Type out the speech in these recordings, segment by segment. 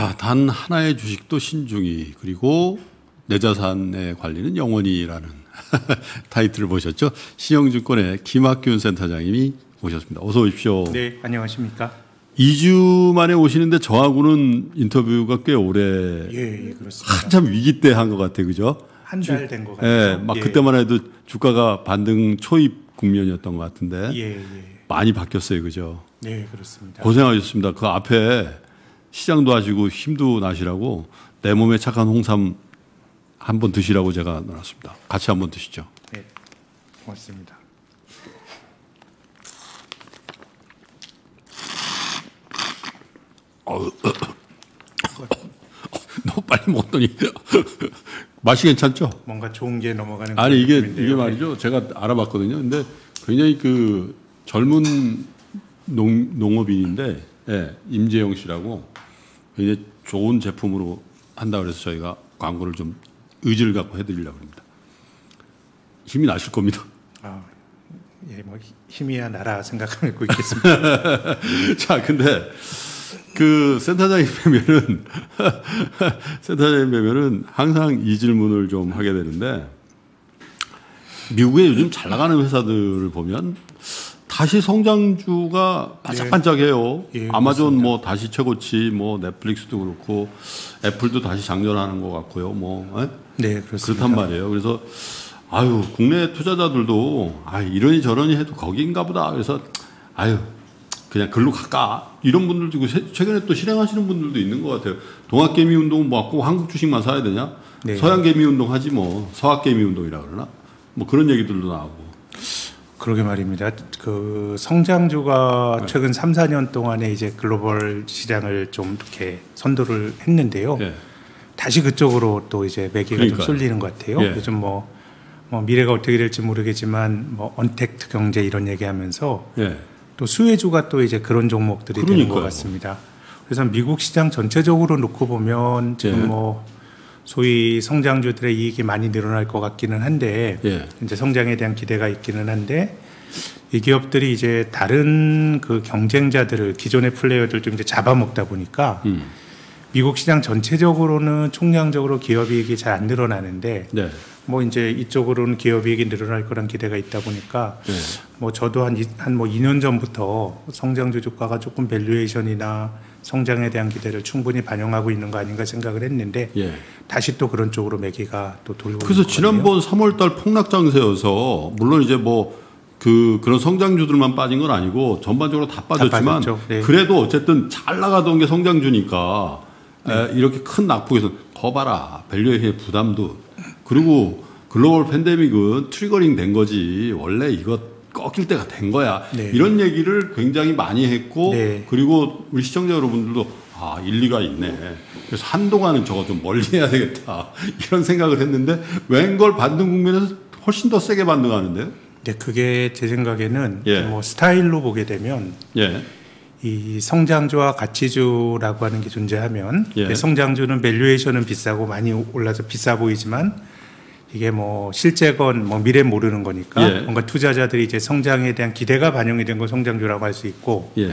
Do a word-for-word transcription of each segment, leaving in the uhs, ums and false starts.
자, 단 하나의 주식도 신중히, 그리고 내 자산의 관리는 영원히라는 타이틀을 보셨죠? 신영증권의 김학균 센터장님이 오셨습니다. 어서 오십시오. 네, 안녕하십니까? 이 주 만에 오시는데 저하고는 인터뷰가 꽤 오래. 예, 예, 그렇습니다. 한참 위기 때 한 것 같아요, 그죠? 한 달 된 것 같아요. 예, 막 예. 그때만 해도 주가가 반등 초입 국면이었던 것 같은데. 예, 예. 많이 바뀌었어요, 그죠? 네, 그렇습니다. 고생하셨습니다. 그 앞에 시장도 하시고 힘도 나시라고 내 몸에 착한 홍삼 한번 드시라고 제가 놔놨습니다. 같이 한번 드시죠. 네, 고맙습니다. 어우, 너무 빨리 먹더니 맛이 괜찮죠? 뭔가 좋은 게 넘어가는. 아니 이게 느낌인데요. 이게 말이죠. 제가 알아봤거든요. 근데 굉장히 그 젊은 농 농업인인데, 예, 임재영 씨라고 굉장히 좋은 제품으로 한다 그래서 저희가 광고를 좀 의지를 갖고 해드리려고 합니다. 힘이 나실 겁니다. 아, 예, 뭐 힘이야 나라 생각하고 있겠습니다. 자, 근데 그 센터장님 뵈면은 센터장님 뵈면은 항상 이 질문을 좀 하게 되는데, 미국의 요즘 잘 나가는 회사들을 보면 다시 성장주가 반짝반짝해요. 예, 예, 아마존 그렇습니다. 뭐 다시 최고치, 뭐 넷플릭스도 그렇고 애플도 다시 장전하는 것 같고요. 뭐 예? 네, 그렇습니다. 그렇단 말이에요. 그래서 아유, 국내 투자자들도 아 이러니 저러니 해도 거기인가 보다. 그래서 아유, 그냥 글로 갈까? 이런 분들도 있고, 최근에 또 실행하시는 분들도 있는 것 같아요. 동학개미 운동은 뭐 꼭 한국 주식만 사야 되냐? 네. 서양개미 운동 하지 뭐. 서학개미 운동이라 그러나? 뭐 그런 얘기들도 나오고. 그러게 말입니다. 그 성장주가 네. 최근 삼, 사 년 동안에 이제 글로벌 시장을 좀 이렇게 선도를 했는데요. 예. 다시 그쪽으로 또 이제 매기가 그러니까요. 좀 쏠리는 것 같아요. 예. 요즘 뭐, 뭐 미래가 어떻게 될지 모르겠지만 뭐 언택트 경제 이런 얘기하면서 예. 또 수혜주가 또 이제 그런 종목들이 되는 것 그러니까요. 같습니다. 그래서 미국 시장 전체적으로 놓고 보면 지금 예. 뭐 소위 성장주들의 이익이 많이 늘어날 것 같기는 한데, 예. 이제 성장에 대한 기대가 있기는 한데, 이 기업들이 이제 다른 그 경쟁자들을, 기존의 플레이어들도 이제 잡아먹다 보니까 음. 미국 시장 전체적으로는 총량적으로 기업이익이 잘 안 늘어나는데, 네. 뭐 이제 이쪽으로는 기업이익이 늘어날 거란 기대가 있다 보니까, 네. 뭐 저도 한 한 뭐 이 년 전부터 성장주 주가가 조금 밸류에이션이나 성장에 대한 기대를 충분히 반영하고 있는 거 아닌가 생각을 했는데, 예. 다시 또 그런 쪽으로 매기가 또 돌고 그래서 있거든요. 지난번 삼월달 폭락 장세여서 물론 이제 뭐 그 그런 성장주들만 빠진 건 아니고 전반적으로 다 빠졌지만 빠졌죠. 네. 그래도 어쨌든 잘 나가던 게 성장주니까 에, 이렇게 큰 낙폭에서 거 봐라 밸류에이션의 부담도, 그리고 글로벌 팬데믹은 트리거링 된 거지 원래 이거 꺾일 때가 된 거야. 네. 이런 얘기를 굉장히 많이 했고, 네. 그리고 우리 시청자 여러분들도 아 일리가 있네. 그래서 한동안은 저거 좀 멀리 해야 되겠다 이런 생각을 했는데 웬걸 반등 국면에서 훨씬 더 세게 반등하는데요. 네, 그게 제 생각에는 예. 뭐 스타일로 보게 되면 예. 이 성장주와 가치주라고 하는 게 존재하면, 예. 성장주는 밸류에이션은 비싸고 많이 올라서 비싸 보이지만 이게 뭐 실제건 뭐 미래 모르는 거니까, 예. 뭔가 투자자들이 이제 성장에 대한 기대가 반영이 된 건 성장주라고 할 수 있고, 예.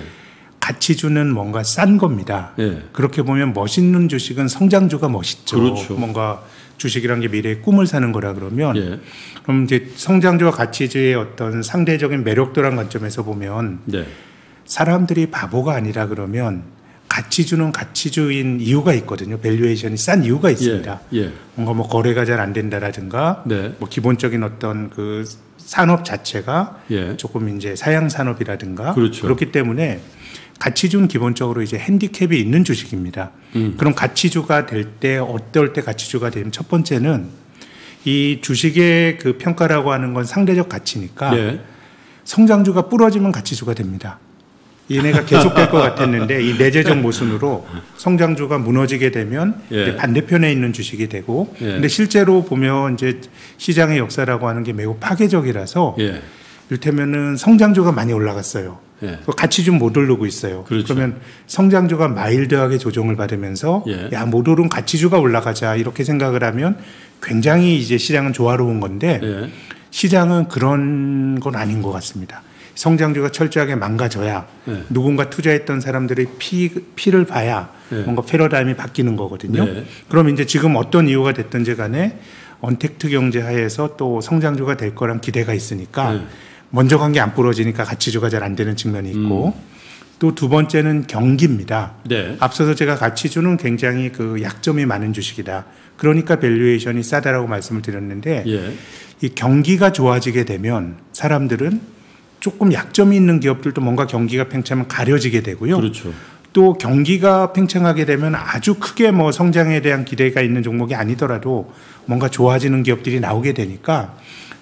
가치주는 뭔가 싼 겁니다. 예. 그렇게 보면 멋있는 주식은 성장주가 멋있죠. 그렇죠. 뭔가 주식이란 게 미래의 꿈을 사는 거라 그러면, 예. 그럼 이제 성장주와 가치주의 어떤 상대적인 매력도란 관점에서 보면, 네. 사람들이 바보가 아니라 그러면 가치주는 가치주인 이유가 있거든요. 밸류에이션이 싼 이유가 있습니다. 예. 예. 뭔가 뭐 거래가 잘 안 된다라든가, 네. 뭐 기본적인 어떤 그 산업 자체가 예. 조금 이제 사양 산업이라든가, 그렇죠. 그렇기 때문에 가치주는 기본적으로 이제 핸디캡이 있는 주식입니다. 음. 그럼 가치주가 될 때, 어떨 때 가치주가 되면, 첫 번째는 이 주식의 그 평가라고 하는 건 상대적 가치니까, 예. 성장주가 부러지면 가치주가 됩니다. 얘네가 계속될 것 같았는데 이 내재적 모순으로 성장주가 무너지게 되면 예. 이제 반대편에 있는 주식이 되고, 예. 근데 실제로 보면 이제 시장의 역사라고 하는 게 매우 파괴적이라서, 예. 이를테면은 성장주가 많이 올라갔어요. 예. 같이 좀 못 오르고 있어요. 그렇죠. 그러면 성장주가 마일드하게 조정을 받으면서 예. 야, 못 오른 가치주가 올라가자 이렇게 생각을 하면 굉장히 이제 시장은 조화로운 건데, 예. 시장은 그런 건 아닌 것 같습니다. 성장주가 철저하게 망가져야 네. 누군가 투자했던 사람들의 피, 피를 봐야 네. 뭔가 패러다임이 바뀌는 거거든요. 네. 그럼 이제 지금 어떤 이유가 됐든지 간에 언택트 경제 하에서 또 성장주가 될 거란 기대가 있으니까 네. 먼저 간 게 안 부러지니까 가치주가 잘 안 되는 측면이 있고 음. 또 두 번째는 경기입니다. 네. 앞서서 제가 가치주는 굉장히 그 약점이 많은 주식이다. 그러니까 밸류에이션이 싸다라고 말씀을 드렸는데 예. 이 경기가 좋아지게 되면 사람들은 조금 약점이 있는 기업들도 뭔가 경기가 팽창하면 가려지게 되고요. 그렇죠. 또 경기가 팽창하게 되면 아주 크게 뭐 성장에 대한 기대가 있는 종목이 아니더라도 뭔가 좋아지는 기업들이 나오게 되니까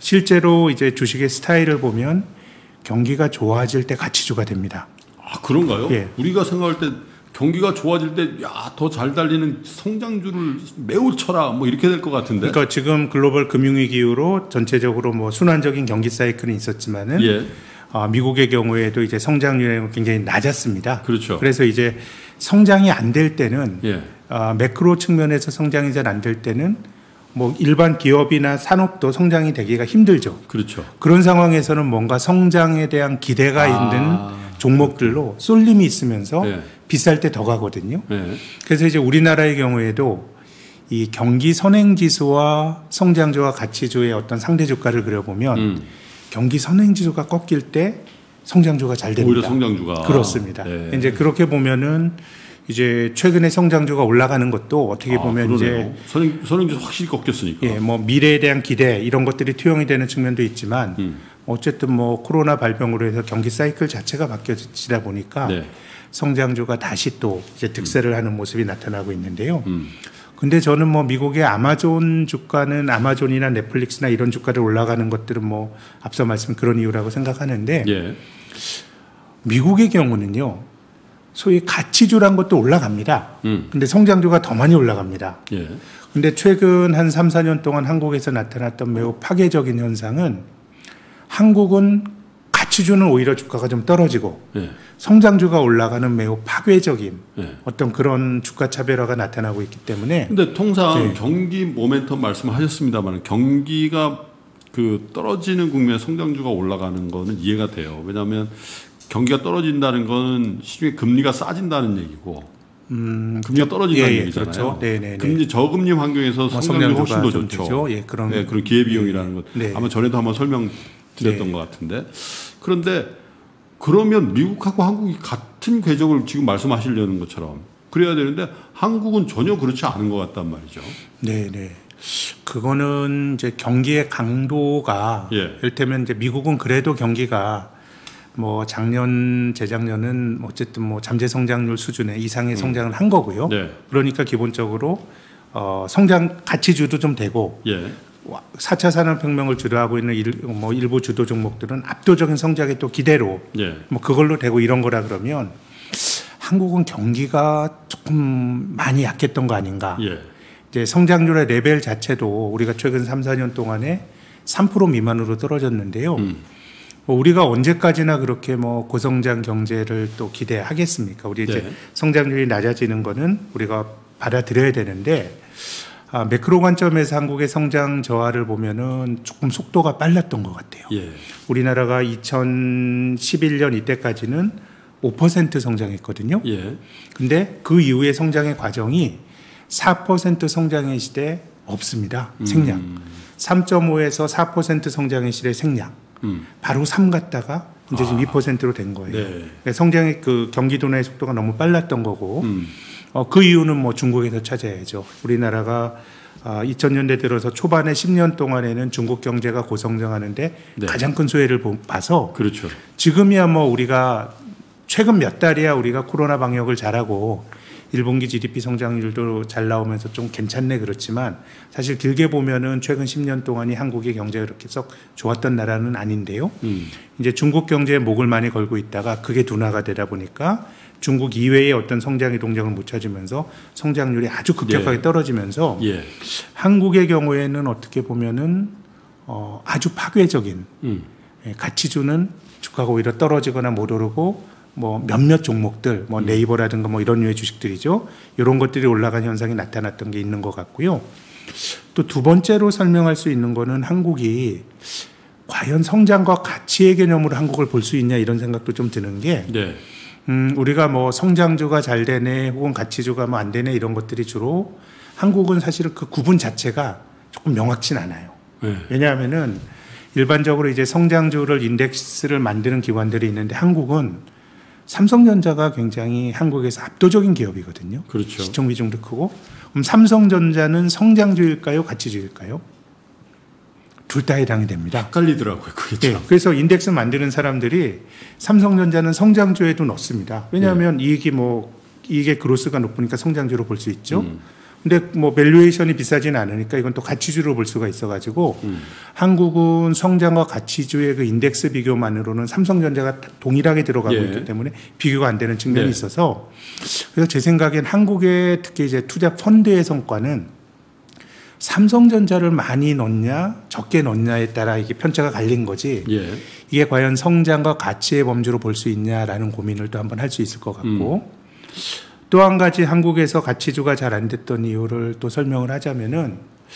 실제로 이제 주식의 스타일을 보면 경기가 좋아질 때 가치주가 됩니다. 아, 그런가요? 예. 우리가 생각할 때 경기가 좋아질 때 야, 더 잘 달리는 성장주를 매우 쳐라 뭐 이렇게 될 것 같은데. 그러니까 지금 글로벌 금융위기 이후로 전체적으로 뭐 순환적인 경기 사이클은 있었지만은 예. 어, 미국의 경우에도 이제 성장률이 굉장히 낮았습니다. 그렇죠. 그래서 이제 성장이 안 될 때는 예. 어, 매크로 측면에서 성장이 잘 안 될 때는 뭐 일반 기업이나 산업도 성장이 되기가 힘들죠. 그렇죠. 그런 상황에서는 뭔가 성장에 대한 기대가 아. 있는 종목들로 쏠림이 있으면서 예. 비쌀 때 더 가거든요. 예. 그래서 이제 우리나라의 경우에도 이 경기 선행지수와 성장주와 가치주의 어떤 상대 주가를 그려보면 음. 경기 선행지수가 꺾일 때 성장주가 잘 됩니다. 오히려 성장주가. 그렇습니다. 예. 이제 그렇게 보면은 이제 최근에 성장주가 올라가는 것도 어떻게 아, 보면 그러네요. 이제 선행, 선행주 확실히 꺾였으니까. 예, 뭐 미래에 대한 기대 이런 것들이 투영이 되는 측면도 있지만 음. 어쨌든 뭐 코로나 발병으로 해서 경기 사이클 자체가 바뀌어지다 보니까 네. 성장주가 다시 또 이제 득세를 하는 모습이 나타나고 있는데요. 음. 근데 저는 뭐 미국의 아마존 주가는 아마존이나 넷플릭스나 이런 주가를 올라가는 것들은 뭐 앞서 말씀 그런 이유라고 생각하는데 예. 미국의 경우는요. 소위 가치주란 것도 올라갑니다. 음. 근데 성장주가 더 많이 올라갑니다. 예. 근데 최근 한 삼, 사 년 동안 한국에서 나타났던 매우 파괴적인 현상은 한국은 가치주는 오히려 주가가 좀 떨어지고 예. 성장주가 올라가는 매우 파괴적인 예. 어떤 그런 주가 차별화가 나타나고 있기 때문에 근데 통상 네. 경기 모멘텀 말씀하셨습니다만 경기가 그 떨어지는 국면에 성장주가 올라가는 거는 이해가 돼요. 왜냐하면 경기가 떨어진다는 거는 시중에 금리가 싸진다는 얘기고 음, 금리가 떨어진다는 예, 예, 얘기잖아요. 그렇죠. 네네네. 금리 저금리 환경에서 뭐 성장률이 훨씬 더 좀 좋죠. 되죠. 예, 그런 네, 그런 기회비용이라는 것. 네. 아마 전에도 한번 설명드렸던 네. 것 같은데. 그런데 그러면 미국하고 한국이 같은 궤적을 지금 말씀하시려는 것처럼 그래야 되는데 한국은 전혀 그렇지 않은 것 같단 말이죠. 네네. 그거는 이제 경기의 강도가 예. 이를테면 이제 미국은 그래도 경기가 뭐 작년 재작년은 어쨌든 뭐 잠재 성장률 수준의 이상의 성장을 한 거고요. 네. 그러니까 기본적으로 어 성장 가치주도 좀 되고 예. 사 차 산업혁명을 주도하고 있는 일, 뭐 일부 주도 종목들은 압도적인 성장에 또 기대로 예. 뭐 그걸로 되고 이런 거라 그러면 한국은 경기가 조금 많이 약했던 거 아닌가. 예. 이제 성장률의 레벨 자체도 우리가 최근 삼, 사 년 동안에 삼 퍼센트 미만으로 떨어졌는데요. 음. 뭐 우리가 언제까지나 그렇게 뭐 고성장 경제를 또 기대하겠습니까? 우리 이제 네. 성장률이 낮아지는 거는 우리가 받아들여야 되는데 아, 매크로 관점에서 한국의 성장 저하를 보면은 조금 속도가 빨랐던 것 같아요. 예. 우리나라가 이천십일 년 이때까지는 오 퍼센트 성장했거든요. 예. 근데 그 이후의 성장의 과정이 사 퍼센트 성장의 시대 없습니다. 생략. 음. 삼 점 오에서 사 퍼센트 성장의 시대 생략. 음. 바로 삼 갔다가 이제 지금 아. 이 퍼센트로 된 거예요. 네. 그러니까 성장의 그 경기 둔화의 속도가 너무 빨랐던 거고 음. 어, 그 이유는 뭐 중국에서 찾아야죠. 우리나라가 아, 이천 년대 들어서 초반에 십 년 동안에는 중국 경제가 고성장하는데 네. 가장 큰 수혜를 보- 봐서 그렇죠. 지금이야 뭐 우리가 최근 몇 달이야 우리가 코로나 방역을 잘하고 일 분기 지디피 성장률도 잘 나오면서 좀 괜찮네 그렇지만 사실 길게 보면은 최근 십 년 동안이 한국의 경제가 그렇게 썩 좋았던 나라는 아닌데요. 음. 이제 중국 경제에 목을 많이 걸고 있다가 그게 둔화가 되다 보니까 중국 이외의 어떤 성장의 동력을 못 찾으면서 성장률이 아주 급격하게 예. 떨어지면서 예. 한국의 경우에는 어떻게 보면은 어 아주 파괴적인 음. 예, 가치주는 주가가 오히려 떨어지거나 못 오르고 뭐 몇몇 종목들 뭐 네이버라든가 뭐 이런 류의 주식들이죠. 이런 것들이 올라간 현상이 나타났던 게 있는 것 같고요. 또 두 번째로 설명할 수 있는 거는 한국이 과연 성장과 가치의 개념으로 한국을 볼 수 있냐 이런 생각도 좀 드는 게 네. 음, 우리가 뭐 성장주가 잘 되네 혹은 가치주가 뭐 안 되네 이런 것들이 주로 한국은 사실은 그 구분 자체가 조금 명확진 않아요. 네. 왜냐하면은 일반적으로 이제 성장주를 인덱스를 만드는 기관들이 있는데 한국은 삼성전자가 굉장히 한국에서 압도적인 기업이거든요. 그렇죠. 시총 비중도 크고. 그럼 삼성전자는 성장주일까요? 가치주일까요? 둘 다 해당이 됩니다. 헷갈리더라고요. 그게 참. 네, 그래서 인덱스 만드는 사람들이 삼성전자는 성장주에도 넣습니다. 왜냐하면 네. 이익이 뭐 이익의 그로스가 높으니까 성장주로 볼 수 있죠. 음. 근데 뭐 밸류에이션이 비싸지는 않으니까 이건 또 가치주로 볼 수가 있어가지고 음. 한국은 성장과 가치주의 그 인덱스 비교만으로는 삼성전자가 동일하게 들어가고 예. 있기 때문에 비교가 안 되는 측면이 예. 있어서 그래서 제 생각엔 한국의 특히 이제 투자 펀드의 성과는 삼성전자를 많이 넣냐 적게 넣냐에 따라 이게 편차가 갈린 거지 예. 이게 과연 성장과 가치의 범주로 볼 수 있냐라는 고민을 또 한번 할 수 있을 것 같고 음. 또 한 가지 한국에서 가치주가 잘 안 됐던 이유를 또 설명을 하자면은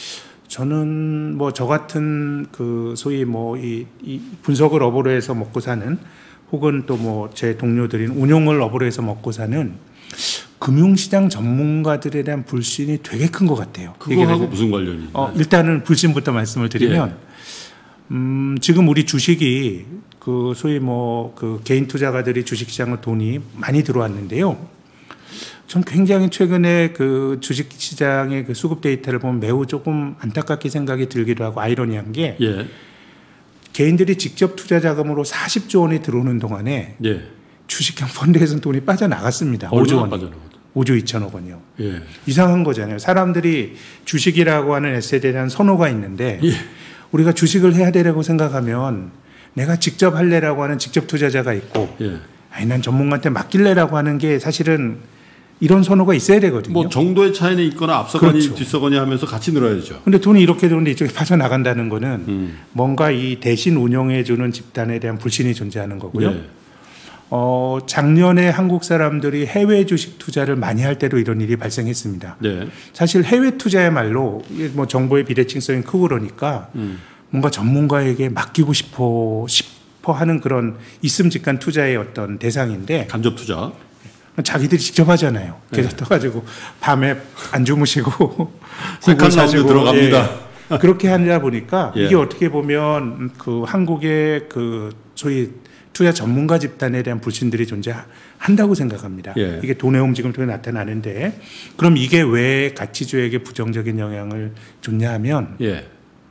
저는 뭐 저 같은 그 소위 뭐 이 이 분석을 업으로 해서 먹고 사는 혹은 또 뭐 제 동료들인 운용을 업으로 해서 먹고 사는 금융시장 전문가들에 대한 불신이 되게 큰 것 같아요. 그거하고 무슨 관련이? 어, 일단은 불신부터 말씀을 드리면 예. 음, 지금 우리 주식이 그 소위 뭐 그 개인 투자가들이 주식시장에 돈이 많이 들어왔는데요. 전 굉장히 최근에 그 주식시장의 그 수급 데이터를 보면 매우 조금 안타깝게 생각이 들기도 하고 아이러니한 게 예. 개인들이 직접 투자 자금으로 사십조 원이 들어오는 동안에 예. 주식형 펀드에서는 돈이 빠져나갔습니다. 오조 원. 오조 이천억 원이요. 예. 이상한 거잖아요. 사람들이 주식이라고 하는 에셋에 대한 선호가 있는데 예. 우리가 주식을 해야 되라고 생각하면 내가 직접 할래라고 하는 직접 투자자가 있고 예. 아니 난 전문가한테 맡길래라고 하는 게 사실은 이런 선호가 있어야 되거든요. 뭐 정도의 차이는 있거나 앞서거니 그렇죠. 뒤서거니 하면서 같이 늘어야죠. 그런데 돈이 이렇게 들어오는데 이쪽에 빠져나간다는 거는 음. 뭔가 이 대신 운영해주는 집단에 대한 불신이 존재하는 거고요. 예. 어, 작년에 한국 사람들이 해외 주식 투자를 많이 할 때도 이런 일이 발생했습니다. 네. 사실 해외 투자야말로 뭐 정보의 비대칭성이 크고 그러니까 음. 뭔가 전문가에게 맡기고 싶어 싶어 하는 그런 있음직한 투자의 어떤 대상인데 간접 투자. 자기들이 직접 하잖아요. 그래서 네. 떠가지고 밤에 안 주무시고 색깔 사지고 들어갑니다. 예. 그렇게 하다 보니까 예. 이게 어떻게 보면 그 한국의 그 소위 투자 전문가 집단에 대한 불신들이 존재한다고 생각합니다. 예. 이게 돈의 움직임을 통해 나타나는데 그럼 이게 왜 가치주에게 부정적인 영향을 줬냐 하면 예.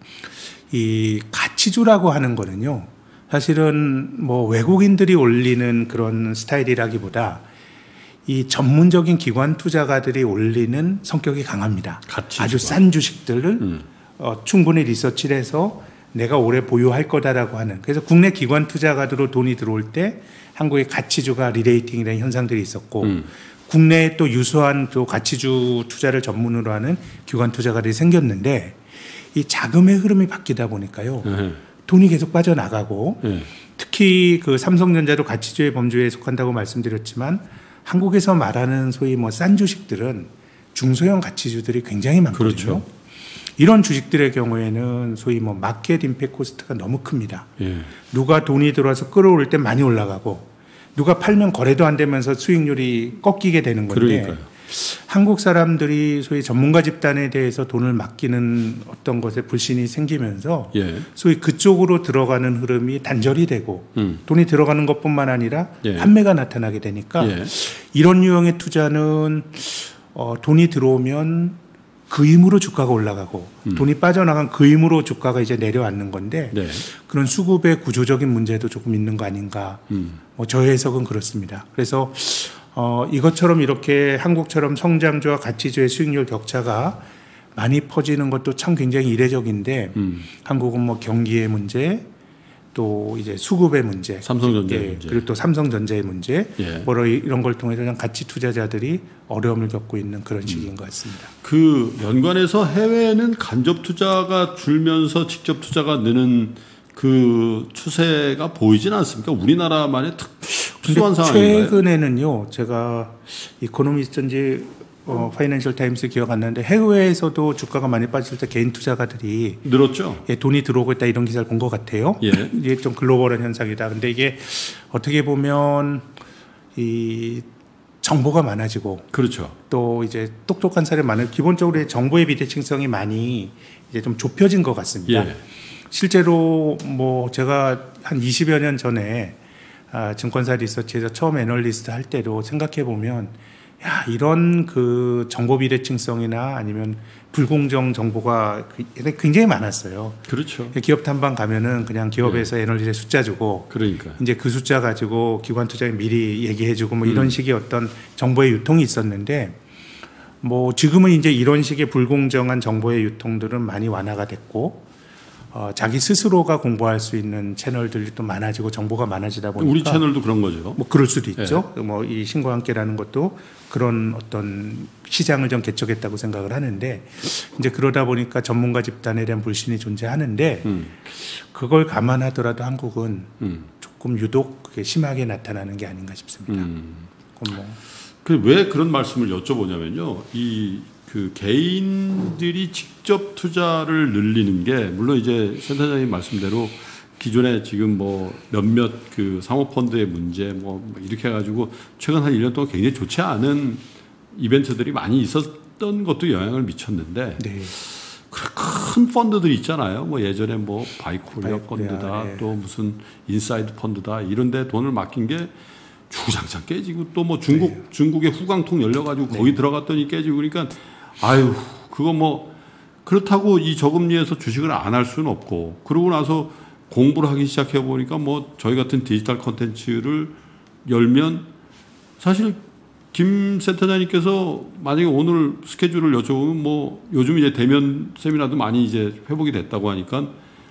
이 가치주라고 하는 거는요. 사실은 뭐 외국인들이 올리는 그런 스타일이라기보다 이 전문적인 기관 투자가들이 올리는 성격이 강합니다. 가치주가. 아주 싼 주식들을 음. 어, 충분히 리서치를 해서 내가 오래 보유할 거다라고 하는. 그래서 국내 기관 투자가들로 돈이 들어올 때 한국의 가치주가 리레이팅이라는 현상들이 있었고 음. 국내에 또 유수한 또 가치주 투자를 전문으로 하는 기관 투자가들이 생겼는데 이 자금의 흐름이 바뀌다 보니까요. 음. 돈이 계속 빠져나가고 음. 특히 그 삼성전자도 가치주의 범주에 속한다고 말씀드렸지만 한국에서 말하는 소위 뭐 싼 주식들은 중소형 가치주들이 굉장히 많거든요. 그렇죠. 이런 주식들의 경우에는 소위 뭐 마켓 임팩트 코스트가 너무 큽니다. 예. 누가 돈이 들어와서 끌어올 때 많이 올라가고 누가 팔면 거래도 안 되면서 수익률이 꺾이게 되는 건데 그러니까요. 한국 사람들이 소위 전문가 집단에 대해서 돈을 맡기는 어떤 것에 불신이 생기면서 예. 소위 그쪽으로 들어가는 흐름이 단절이 되고 음. 돈이 들어가는 것뿐만 아니라 예. 판매가 나타나게 되니까 예. 이런 유형의 투자는 어, 돈이 들어오면 그 힘으로 주가가 올라가고 음. 돈이 빠져나간 그 힘으로 주가가 이제 내려앉는 건데 네. 그런 수급의 구조적인 문제도 조금 있는 거 아닌가. 음. 뭐 저의 해석은 그렇습니다. 그래서 어, 이것처럼 이렇게 한국처럼 성장주와 가치주의 수익률 격차가 많이 퍼지는 것도 참 굉장히 이례적인데 음. 한국은 뭐 경기의 문제 또 이제 수급의 문제, 삼성전자의 예, 문제, 그리고 또 삼성전자의 문제, 예. 뭐 이런 걸 통해서 가치 투자자들이 어려움을 겪고 있는 그런 시기인 음. 것 같습니다. 그 연관해서 해외는 간접 투자가 줄면서 직접 투자가 느는 그 추세가 보이진 않습니까? 우리나라만의 특수한 상황인가요? 최근에는요, 제가 이코노미스트인지 어, 파이낸셜 타임스 기억 안 나는데 해외에서도 주가가 많이 빠질 때 개인 투자가들이 늘었죠. 예, 돈이 들어오고 있다 이런 기사를 본 것 같아요. 예. 이게 좀 글로벌한 현상이다. 근데 이게 어떻게 보면 이 정보가 많아지고 그렇죠. 또 이제 똑똑한 사람이 많은 기본적으로 정보의 비대칭성이 많이 이제 좀 좁혀진 것 같습니다. 예. 실제로 뭐 제가 한 이십여 년 전에 아, 증권사 리서치에서 처음 애널리스트 할 때도 생각해 보면 야, 이런 그 정보 비대칭성이나 아니면 불공정 정보가 굉장히 많았어요. 그렇죠. 기업 탐방 가면은 그냥 기업에서 네. 애널리스트 숫자 주고 그러니까 이제 그 숫자 가지고 기관 투자에 미리 얘기해 주고 뭐 이런 음. 식의 어떤 정보의 유통이 있었는데 뭐 지금은 이제 이런 식의 불공정한 정보의 유통들은 많이 완화가 됐고 어, 자기 스스로가 공부할 수 있는 채널들이 또 많아지고 정보가 많아지다 보니까 우리 채널도 그런 거죠. 뭐 그럴 수도 있죠. 네. 뭐 이 신과 함께라는 것도 그런 어떤 시장을 좀 개척했다고 생각을 하는데 이제 그러다 보니까 전문가 집단에 대한 불신이 존재하는데 음. 그걸 감안하더라도 한국은 음. 조금 유독 그게 심하게 나타나는 게 아닌가 싶습니다. 음. 뭐. 그 왜 그런 말씀을 여쭤보냐면요. 이 그 개인들이 직접 투자를 늘리는 게 물론 이제 센터장님 말씀대로 기존에 지금 뭐 몇몇 그 사모펀드의 문제 뭐 이렇게 해가지고 최근 한 일 년 동안 굉장히 좋지 않은 이벤트들이 많이 있었던 것도 영향을 미쳤는데 네. 큰 펀드들이 있잖아요. 뭐 예전에 뭐 바이코리아 펀드다 네. 또 무슨 인사이드 펀드다 이런데 돈을 맡긴 게 주구장창 깨지고 또 뭐 중국 네. 중국의 후광통 열려가지고 네. 거기 들어갔더니 깨지고 그러니까 아유 그거 뭐 그렇다고 이 저금리에서 주식을 안 할 수는 없고 그러고 나서 공부를 하기 시작해 보니까 뭐 저희 같은 디지털 콘텐츠를 열면 사실 김 센터장님께서 만약에 오늘 스케줄을 여쭤보면 뭐 요즘 이제 대면 세미나도 많이 이제 회복이 됐다고 하니까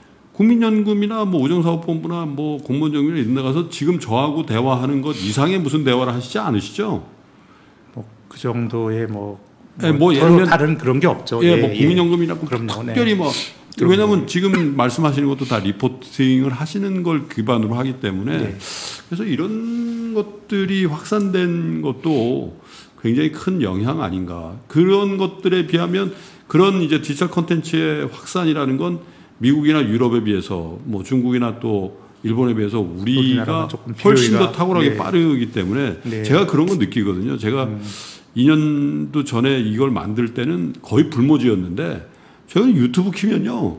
국민연금이나 뭐 우정사업본부나 뭐 공무원정비나 이런 데 가서 지금 저하고 대화하는 것 이상의 무슨 대화를 하시지 않으시죠? 뭐 그 정도의 뭐, 뭐, 네, 뭐 예를 들면 다른 그런 게 없죠. 예, 예, 뭐 국민연금이나 예. 그럼요. 특별히 네. 뭐 왜냐하면 지금 말씀하시는 것도 다 리포팅을 하시는 걸 기반으로 하기 때문에 네. 그래서 이런 것들이 확산된 것도 굉장히 큰 영향 아닌가. 그런 것들에 비하면 그런 이제 디지털 콘텐츠의 확산이라는 건 미국이나 유럽에 비해서 뭐 중국이나 또 일본에 비해서 우리가 훨씬 더 탁월하게 네. 빠르기 때문에 네. 제가 그런 건 느끼거든요. 제가 음. 이 년도 전에 이걸 만들 때는 거의 불모지였는데 저는 유튜브 키면요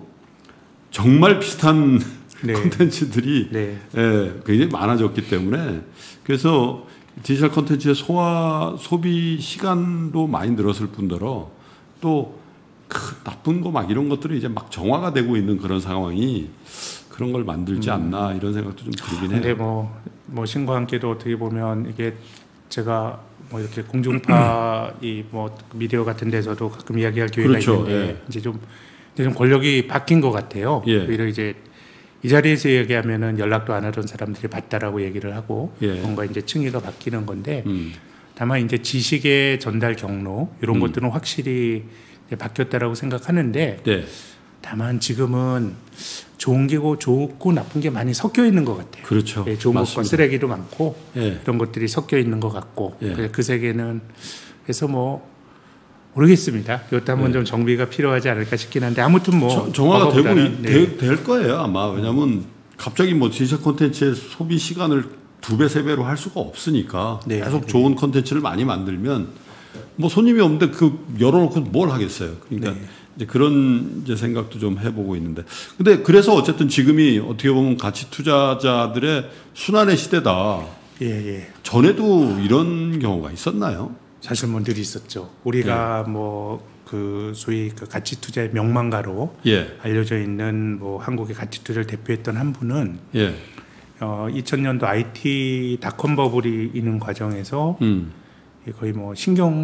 정말 비슷한 네. 콘텐츠들이 네. 예, 굉장히 많아졌기 때문에 그래서 디지털 콘텐츠의 소화 소비 시간도 많이 늘었을 뿐더러 또 그 나쁜 거 막 이런 것들이 이제 막 정화가 되고 있는 그런 상황이 그런 걸 만들지 않나 음. 이런 생각도 좀 들긴 해요. 근데 뭐, 뭐 신과 함께도 어떻게 보면 이게 제가 뭐 이렇게 공중파 이 뭐 미디어 같은 데서도 가끔 이야기할 기회가 그렇죠. 있는데 예. 이제 좀 이제 좀 권력이 바뀐 것 같아요. 예. 오히려 이제 이 자리에서 얘기하면은 연락도 안 하던 사람들이 봤다라고 얘기를 하고 예. 뭔가 이제 층위가 바뀌는 건데 음. 다만 이제 지식의 전달 경로 이런 음. 것들은 확실히 이제 바뀌었다라고 생각하는데 네. 다만 지금은 좋은 게고 좋고 나쁜 게 많이 섞여 있는 것 같아요. 그렇죠. 예, 좋은 맞습니다. 것과 쓰레기도 많고 예. 그런 것들이 섞여 있는 것 같고 예. 그 세계는 그래서 뭐 모르겠습니다. 이것도 한번 네. 좀 정비가 필요하지 않을까 싶긴 한데 아무튼 뭐 저, 정화가 되고 네. 될 거예요 아마. 왜냐하면 갑자기 뭐 디지털 콘텐츠의 소비 시간을 두 배, 세 배로 할 수가 없으니까 네. 계속 좋은 콘텐츠를 많이 만들면 뭐 손님이 없는데 그 열어놓고 뭘 하겠어요. 그러니까 네. 이제 그런 이제 생각도 좀 해보고 있는데 근데 그래서 어쨌든 지금이 어떻게 보면 가치 투자자들의 순환의 시대다. 예, 예. 전에도 이런 경우가 있었나요? 사실 뭐 늘 있었죠. 우리가 예. 뭐 그 소위 그 가치 투자의 명망가로 예. 알려져 있는 뭐 한국의 가치 투자를 대표했던 한 분은 예. 어, 이천 년도 아이티 닷컴 버블이 있는 과정에서 음. 거의 뭐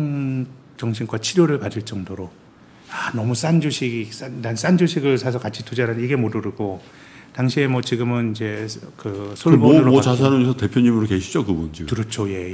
신경정신과 치료를 받을 정도로 아, 너무 싼 주식, 난 싼 주식을 사서 가치 투자를 이게 모르고 당시에 뭐 지금은 이제 그 솔본으로 모, 모 자산운용사 대표님으로 계시죠 그분 지금. 그렇죠, 예.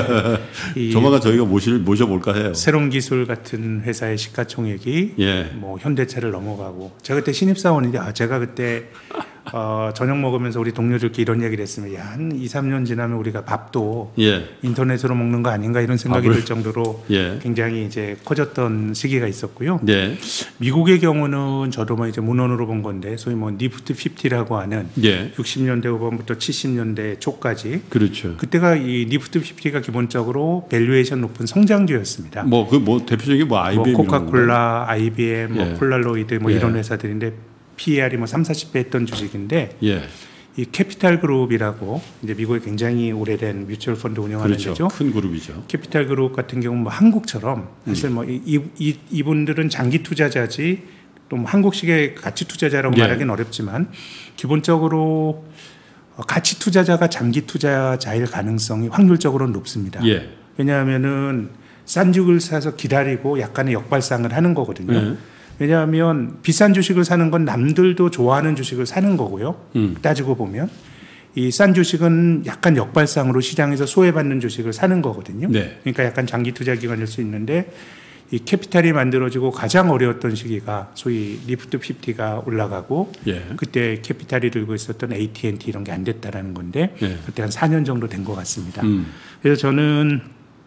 예. 조만간 저희가 모실 모셔볼까 해요. 새로운 기술 같은 회사의 시가총액이 예. 뭐 현대차를 넘어가고 제가 그때 신입사원인데 아, 제가 그때 어, 저녁 먹으면서 우리 동료들끼리 이런 얘기를 했으면 야, 한 이, 삼 년 지나면 우리가 밥도 예. 인터넷으로 먹는 거 아닌가 이런 생각이 밥을? 들 정도로 예. 굉장히 이제 커졌던 시기가 있었고요. 네. 미국의 경우는 저도 뭐 이제 문헌으로 본 건데 소위 뭐 니프트 오십라고 하는 예. 육십 년대 후반부터 칠십 년대 초까지 그렇죠. 그때가 이 니프트 오십가 기본적으로 밸류에이션 높은 성장주였습니다. 뭐 그 뭐 대표적인 뭐 아이비엠 뭐 코카콜라, 아이비엠, 뭐 예. 폴라로이드 뭐 예. 이런 회사들인데 피이알이 뭐 삼, 사십 배 했던 주식인데 예. 이 캐피탈 그룹이라고 이제 미국에 굉장히 오래된 뮤추얼 펀드 운영하는 그렇죠. 데죠. 큰 그룹이죠. 캐피탈 그룹 같은 경우는 뭐 한국처럼 사실 뭐 이, 이, 이분들은 장기 투자자지 또 뭐 한국식의 가치 투자자라고 예. 말하기는 어렵지만 기본적으로 가치 투자자가 장기 투자자일 가능성이 확률적으로 높습니다. 예. 왜냐하면은 싼 주식을 사서 기다리고 약간의 역발상을 하는 거거든요. 예. 왜냐하면 비싼 주식을 사는 건 남들도 좋아하는 주식을 사는 거고요. 음. 따지고 보면 이 싼 주식은 약간 역발상으로 시장에서 소외받는 주식을 사는 거거든요. 네. 그러니까 약간 장기 투자 기간일 수 있는데 이 캐피탈이 만들어지고 가장 어려웠던 시기가 소위 니프트 오십가 올라가고 예. 그때 캐피탈이 들고 있었던 에이티앤티 이런 게 안 됐다라는 건데 예. 그때 한 사 년 정도 된 것 같습니다. 음. 그래서 저는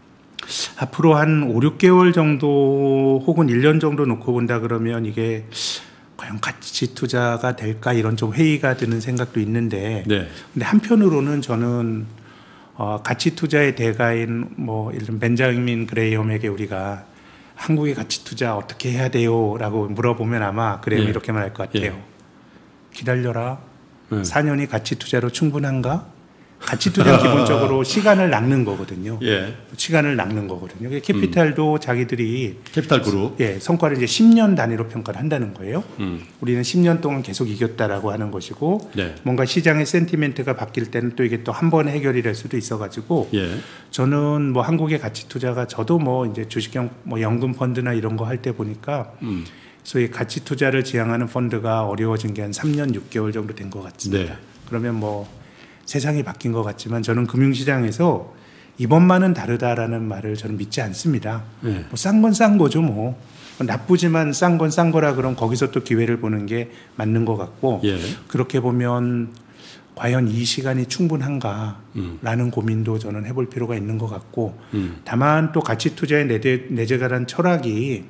앞으로 한 오, 육 개월 정도 혹은 일 년 정도 놓고 본다 그러면 이게 과연 가치 투자가 될까 이런 좀 회의가 드는 생각도 있는데 네. 근데 한편으로는 저는 어, 가치 투자의 대가인 뭐 예를 들면 벤자민 그레이엄에게 우리가 한국의 가치 투자 어떻게 해야 돼요? 라고 물어보면 아마 그레이엄이 예. 이렇게 말할 것 같아요. 예. 기다려라. 예. 사 년이 가치 투자로 충분한가? 가치 투자는 기본적으로 시간을 낚는 거거든요. 예. 시간을 낚는 거거든요. 캐피탈도 음. 자기들이 캐피탈 그룹. 예, 성과를 이제 십 년 단위로 평가를 한다는 거예요. 음. 우리는 십 년 동안 계속 이겼다라고 하는 것이고 네. 뭔가 시장의 센티멘트가 바뀔 때는 또 이게 또 한 번에 해결이 될 수도 있어가지고 예. 저는 뭐 한국의 가치 투자가 저도 뭐 이제 주식형 뭐 연금 펀드나 이런 거 할 때 보니까 음. 소위 가치 투자를 지향하는 펀드가 어려워진 게 한 삼 년 육 개월 정도 된 것 같습니다. 네. 그러면 뭐 세상이 바뀐 것 같지만 저는 금융시장에서 이번만은 다르다라는 말을 저는 믿지 않습니다. 네. 뭐 싼 건 싼 거죠 뭐. 나쁘지만 싼 건 싼 거라 그럼 거기서 또 기회를 보는 게 맞는 것 같고 예. 그렇게 보면 과연 이 시간이 충분한가라는 음. 고민도 저는 해볼 필요가 있는 것 같고 음. 다만 또 가치 투자의 내재, 내재가란 철학이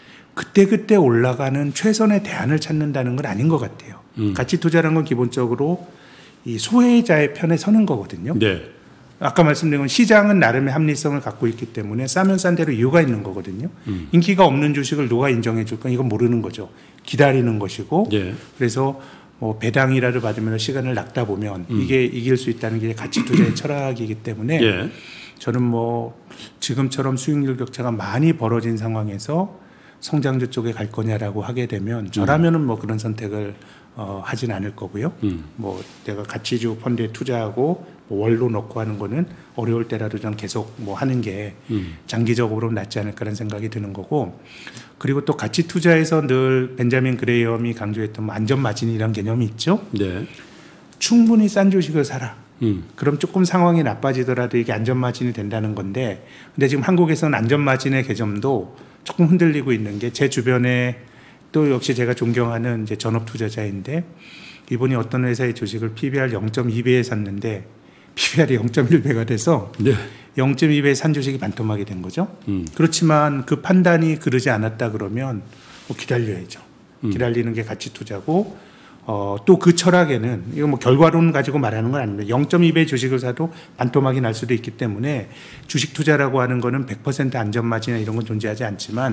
그때그때 올라가는 최선의 대안을 찾는다는 건 아닌 것 같아요. 음. 가치 투자라는 건 기본적으로 이 소외자의 편에 서는 거거든요. 네. 아까 말씀드린 건 시장은 나름의 합리성을 갖고 있기 때문에 싸면 싼 대로 이유가 있는 거거든요. 음. 인기가 없는 주식을 누가 인정해 줄까? 이건 모르는 거죠. 기다리는 것이고 예. 그래서 뭐 배당이라를 받으면 시간을 낚다 보면 음. 이게 이길 수 있다는 게 가치 투자의 철학이기 때문에 예. 저는 뭐 지금처럼 수익률 격차가 많이 벌어진 상황에서 성장주 쪽에 갈 거냐라고 하게 되면 저라면은 뭐 그런 선택을 어, 하진 않을 거고요. 음. 뭐 내가 가치주 펀드에 투자하고 뭐 월로 넣고 하는 거는 어려울 때라도 전 계속 뭐 하는 게 음. 장기적으로 낫지 않을까라는 생각이 드는 거고 그리고 또 가치 투자에서 늘 벤자민 그레이엄이 강조했던 뭐 안전 마진이라는 개념이 있죠. 네. 충분히 싼 주식을 사라. 음. 그럼 조금 상황이 나빠지더라도 이게 안전 마진이 된다는 건데 근데 지금 한국에서는 안전 마진의 개념도 조금 흔들리고 있는 게 제 주변에 또 역시 제가 존경하는 이제 전업 투자자인데 이분이 어떤 회사의 주식을 피비알 영 점 이 배에 샀는데 피비알이 영 점 일 배가 돼서 네. 영 점 이 배에 산 주식이 반토막이 된 거죠. 음. 그렇지만 그 판단이 그러지 않았다 그러면 뭐 기다려야죠. 음. 기다리는 게 가치 투자고 어, 또 그 철학에는 이거 뭐 결과론 가지고 말하는 건 아닙니다. 영 점 이 배 주식을 사도 반토막이 날 수도 있기 때문에 주식 투자라고 하는 거는 백 퍼센트 안전마진이나 이런 건 존재하지 않지만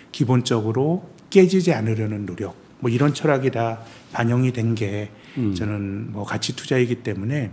기본적으로 깨지지 않으려는 노력 뭐 이런 철학이 다 반영이 된 게 음. 저는 뭐 가치 투자이기 때문에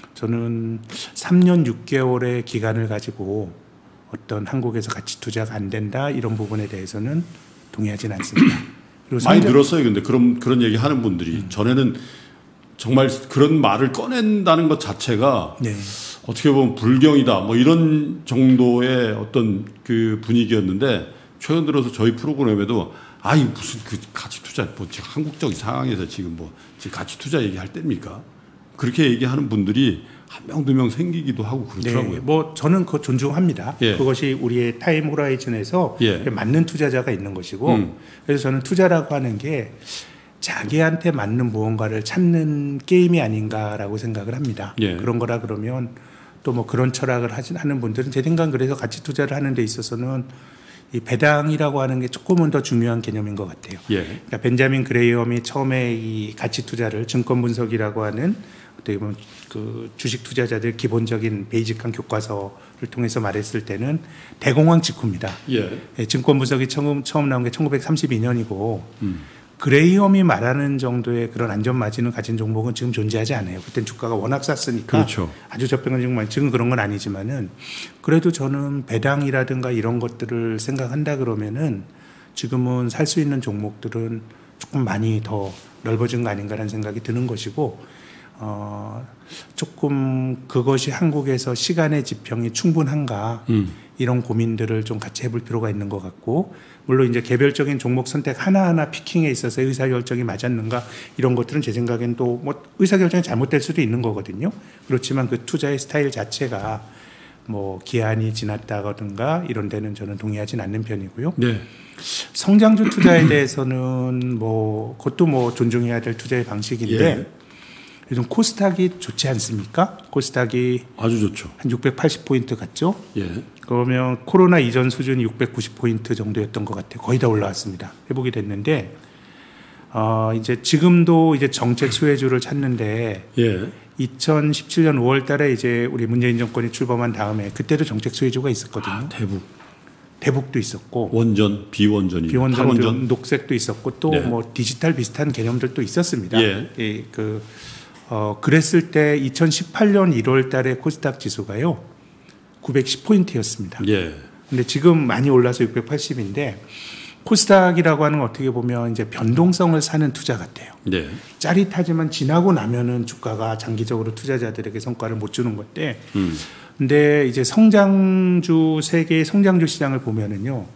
저는 삼 년 육 개월의 기간을 가지고 어떤 한국에서 가치 투자가 안 된다 이런 부분에 대해서는 동의하지는 않습니다. 그리고 많이 성장... 늘었어요. 근데 그런 그런 얘기 하는 분들이 음. 전에는 정말 그런 말을 꺼낸다는 것 자체가 네. 어떻게 보면 불경이다 뭐 이런 정도의 어떤 그 분위기였는데 최근 들어서 저희 프로그램에도 아이 무슨 그 가치 투자 뭐 지금 한국적 상황에서 지금 뭐 지금 가치 투자 얘기할 때입니까? 그렇게 얘기하는 분들이 한 명 두 명 생기기도 하고 그렇더라고요. 네, 뭐 저는 그거 존중합니다. 예. 그것이 우리의 타임 호라이즌에서 예. 맞는 투자자가 있는 것이고 음. 그래서 저는 투자라고 하는 게 자기한테 맞는 무언가를 찾는 게임이 아닌가라고 생각을 합니다. 예. 그런 거라 그러면 또 뭐 그런 철학을 하진 하는 분들은 제 생각은 그래서 가치 투자를 하는 데 있어서는 이 배당이라고 하는 게 조금은 더 중요한 개념인 것 같아요. 예. 그러니까 벤자민 그레이엄이 처음에 이 가치 투자를 증권 분석이라고 하는 어떻게 보면 그 주식 투자자들 기본적인 베이직한 교과서를 통해서 말했을 때는 대공황 직후입니다. 예. 예, 증권 분석이 처음, 처음 나온 게 천구백삼십이 년이고 음. 그레이엄이 말하는 정도의 그런 안전 마진을 가진 종목은 지금 존재하지 않아요. 그땐 주가가 워낙 쌌으니까 그렇죠. 아주 저평한 종목, 지금 그런 건 아니지만은 그래도 저는 배당이라든가 이런 것들을 생각한다 그러면은 지금은 살 수 있는 종목들은 조금 많이 더 넓어진 거 아닌가라는 생각이 드는 것이고, 어, 조금 그것이 한국에서 시간의 지평이 충분한가 음. 이런 고민들을 좀 같이 해볼 필요가 있는 것 같고, 물론 이제 개별적인 종목 선택 하나하나 피킹에 있어서 의사결정이 맞았는가 이런 것들은 제 생각엔 또 뭐 의사결정이 잘못될 수도 있는 거거든요. 그렇지만 그 투자의 스타일 자체가 뭐 기한이 지났다든가 이런 데는 저는 동의하진 않는 편이고요. 네. 성장주 투자에 대해서는 뭐 그것도 뭐 존중해야 될 투자의 방식인데 예. 요즘 코스닥이 좋지 않습니까? 코스닥이 아주 좋죠. 한 육백팔십 포인트 갔죠? 예. 그러면 코로나 이전 수준이 육백구십 포인트 정도였던 것 같아요. 거의 다 올라왔습니다. 회복이 됐는데, 어, 이제 지금도 이제 정책 수혜주를 찾는데, 예. 이천십칠 년 오월 달에 이제 우리 문재인 정권이 출범한 다음에 그때도 정책 수혜주가 있었거든요. 아, 대북. 대북도 있었고, 원전, 비원전이. 비원전, 탈원전. 녹색도 있었고, 또 뭐 네. 디지털 비슷한 개념들도 있었습니다. 예. 예, 그, 어, 그랬을 때 이천십팔 년 일월 달에 코스닥 지수가요, 구백십 포인트였습니다. 예. 근데 지금 많이 올라서 육백팔십인데, 코스닥이라고 하는 건 어떻게 보면 이제 변동성을 사는 투자 같아요. 네. 짜릿하지만 지나고 나면은 주가가 장기적으로 투자자들에게 성과를 못 주는 건데, 음. 근데 이제 성장주, 세계의 성장주 시장을 보면은요,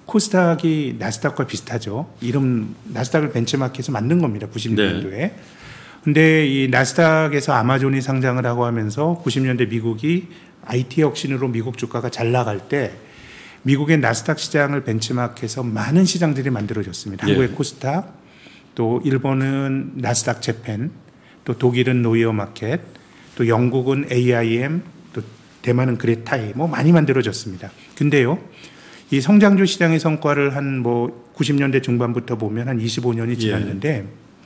코스닥이 나스닥과 비슷하죠. 이름, 나스닥을 벤치마크해서 만든 겁니다. 구십 년도에. 네. 근데 이 나스닥에서 아마존이 상장을 하고 하면서 구십 년대 미국이 아이티 혁신으로 미국 주가가 잘 나갈 때 미국의 나스닥 시장을 벤치마크해서 많은 시장들이 만들어졌습니다. 예. 한국의 코스닥, 또 일본은 나스닥 재팬, 또 독일은 노이어 마켓, 또 영국은 에이아이엠, 또 대만은 그레타이, 뭐 많이 만들어졌습니다. 근데요, 이 성장주 시장의 성과를 한 뭐 구십 년대 중반부터 보면 한 이십오 년이 지났는데 예.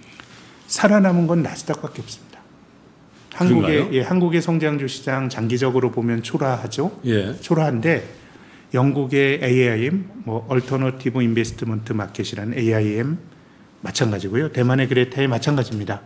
살아남은 건 나스닥밖에 없습니다. 한국의, 그런가요? 예, 한국의 성장주 시장 장기적으로 보면 초라하죠. 예. 초라한데 영국의 에이아이엠, 뭐 얼터너티브 인베스트먼트 마켓이라는 에이아이엠 마찬가지고요. 대만의 그레타이 마찬가지입니다.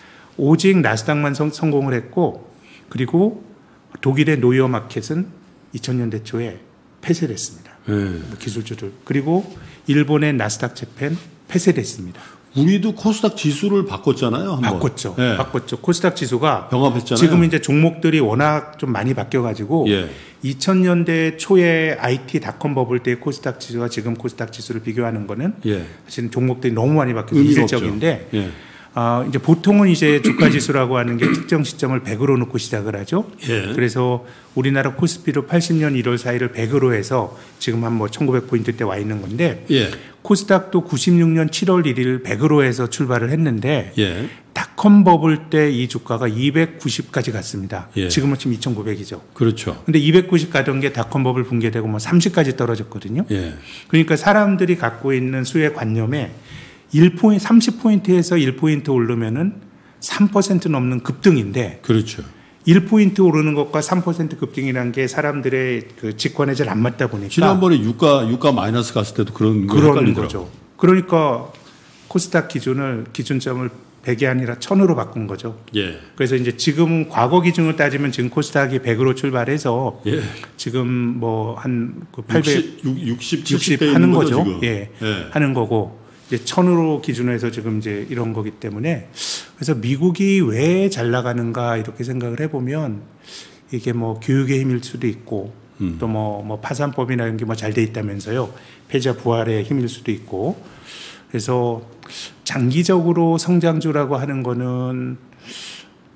오직 나스닥만 성, 성공을 했고, 그리고 독일의 노이어 마켓은 이천 년대 초에 폐쇄를 했습니다. 예. 기술주들. 그리고 일본의 나스닥 재팬 폐쇄됐습니다. 우리도 코스닥 지수를 바꿨잖아요. 한번. 바꿨죠. 예. 바꿨죠. 코스닥 지수가 병합했잖아요. 지금 이제 종목들이 워낙 좀 많이 바뀌어가지고 예. 이천 년대 초에 아이티 닷컴 버블 때 코스닥 지수와 지금 코스닥 지수를 비교하는 거는 예. 사실은 종목들이 너무 많이 바뀌어서 의미가 이질적인데 예. 어, 이제 보통은 이제 주가 지수라고 하는 게 특정 시점을 백으로 놓고 시작을 하죠. 예. 그래서 우리나라 코스피도 팔십 년 일월 사일을 백으로 해서 지금 한 뭐 천구백 포인트 때 와 있는 건데 예. 코스닥도 구십육 년 칠월 일일 백으로 해서 출발을 했는데 예. 닷컴 버블 때 이 주가가 이백구십까지 갔습니다. 예. 지금은 지금 이천구백이죠. 그렇죠. 근데 이백구십 가던 게 닷컴 버블 붕괴되고 뭐 삼십까지 떨어졌거든요. 예. 그러니까 사람들이 갖고 있는 수의 관념에 일 포인트, 삼십 포인트에서 일 포인트 오르면은 삼 퍼센트 넘는 급등인데 그렇죠. 일 포인트 오르는 것과 삼 퍼센트 급등이라는 게 사람들의 그 직관에 잘 안 맞다 보니까 지난번에 유가 유가 마이너스 갔을 때도 그런 거 그런 헷갈리더라고요. 거죠. 그러니까 코스닥 기준을 기준점을 백이 아니라 천으로 바꾼 거죠. 예. 그래서 이제 지금 과거 기준으로 따지면 지금 코스닥이 백으로 출발해서 예. 지금 뭐 한 그 팔백, 육십, 육십, 육십 칠십 대 하는 있는 거죠. 지금. 예. 예. 하는 거고 이제 천으로 기준해서 지금 이제 이런 거기 때문에 그래서 미국이 왜 잘 나가는가 이렇게 생각을 해보면 이게 뭐 교육의 힘일 수도 있고 음. 또 뭐 뭐 파산법이나 이런 게 뭐 잘 돼 있다면서요. 패자 부활의 힘일 수도 있고 그래서 장기적으로 성장주라고 하는 거는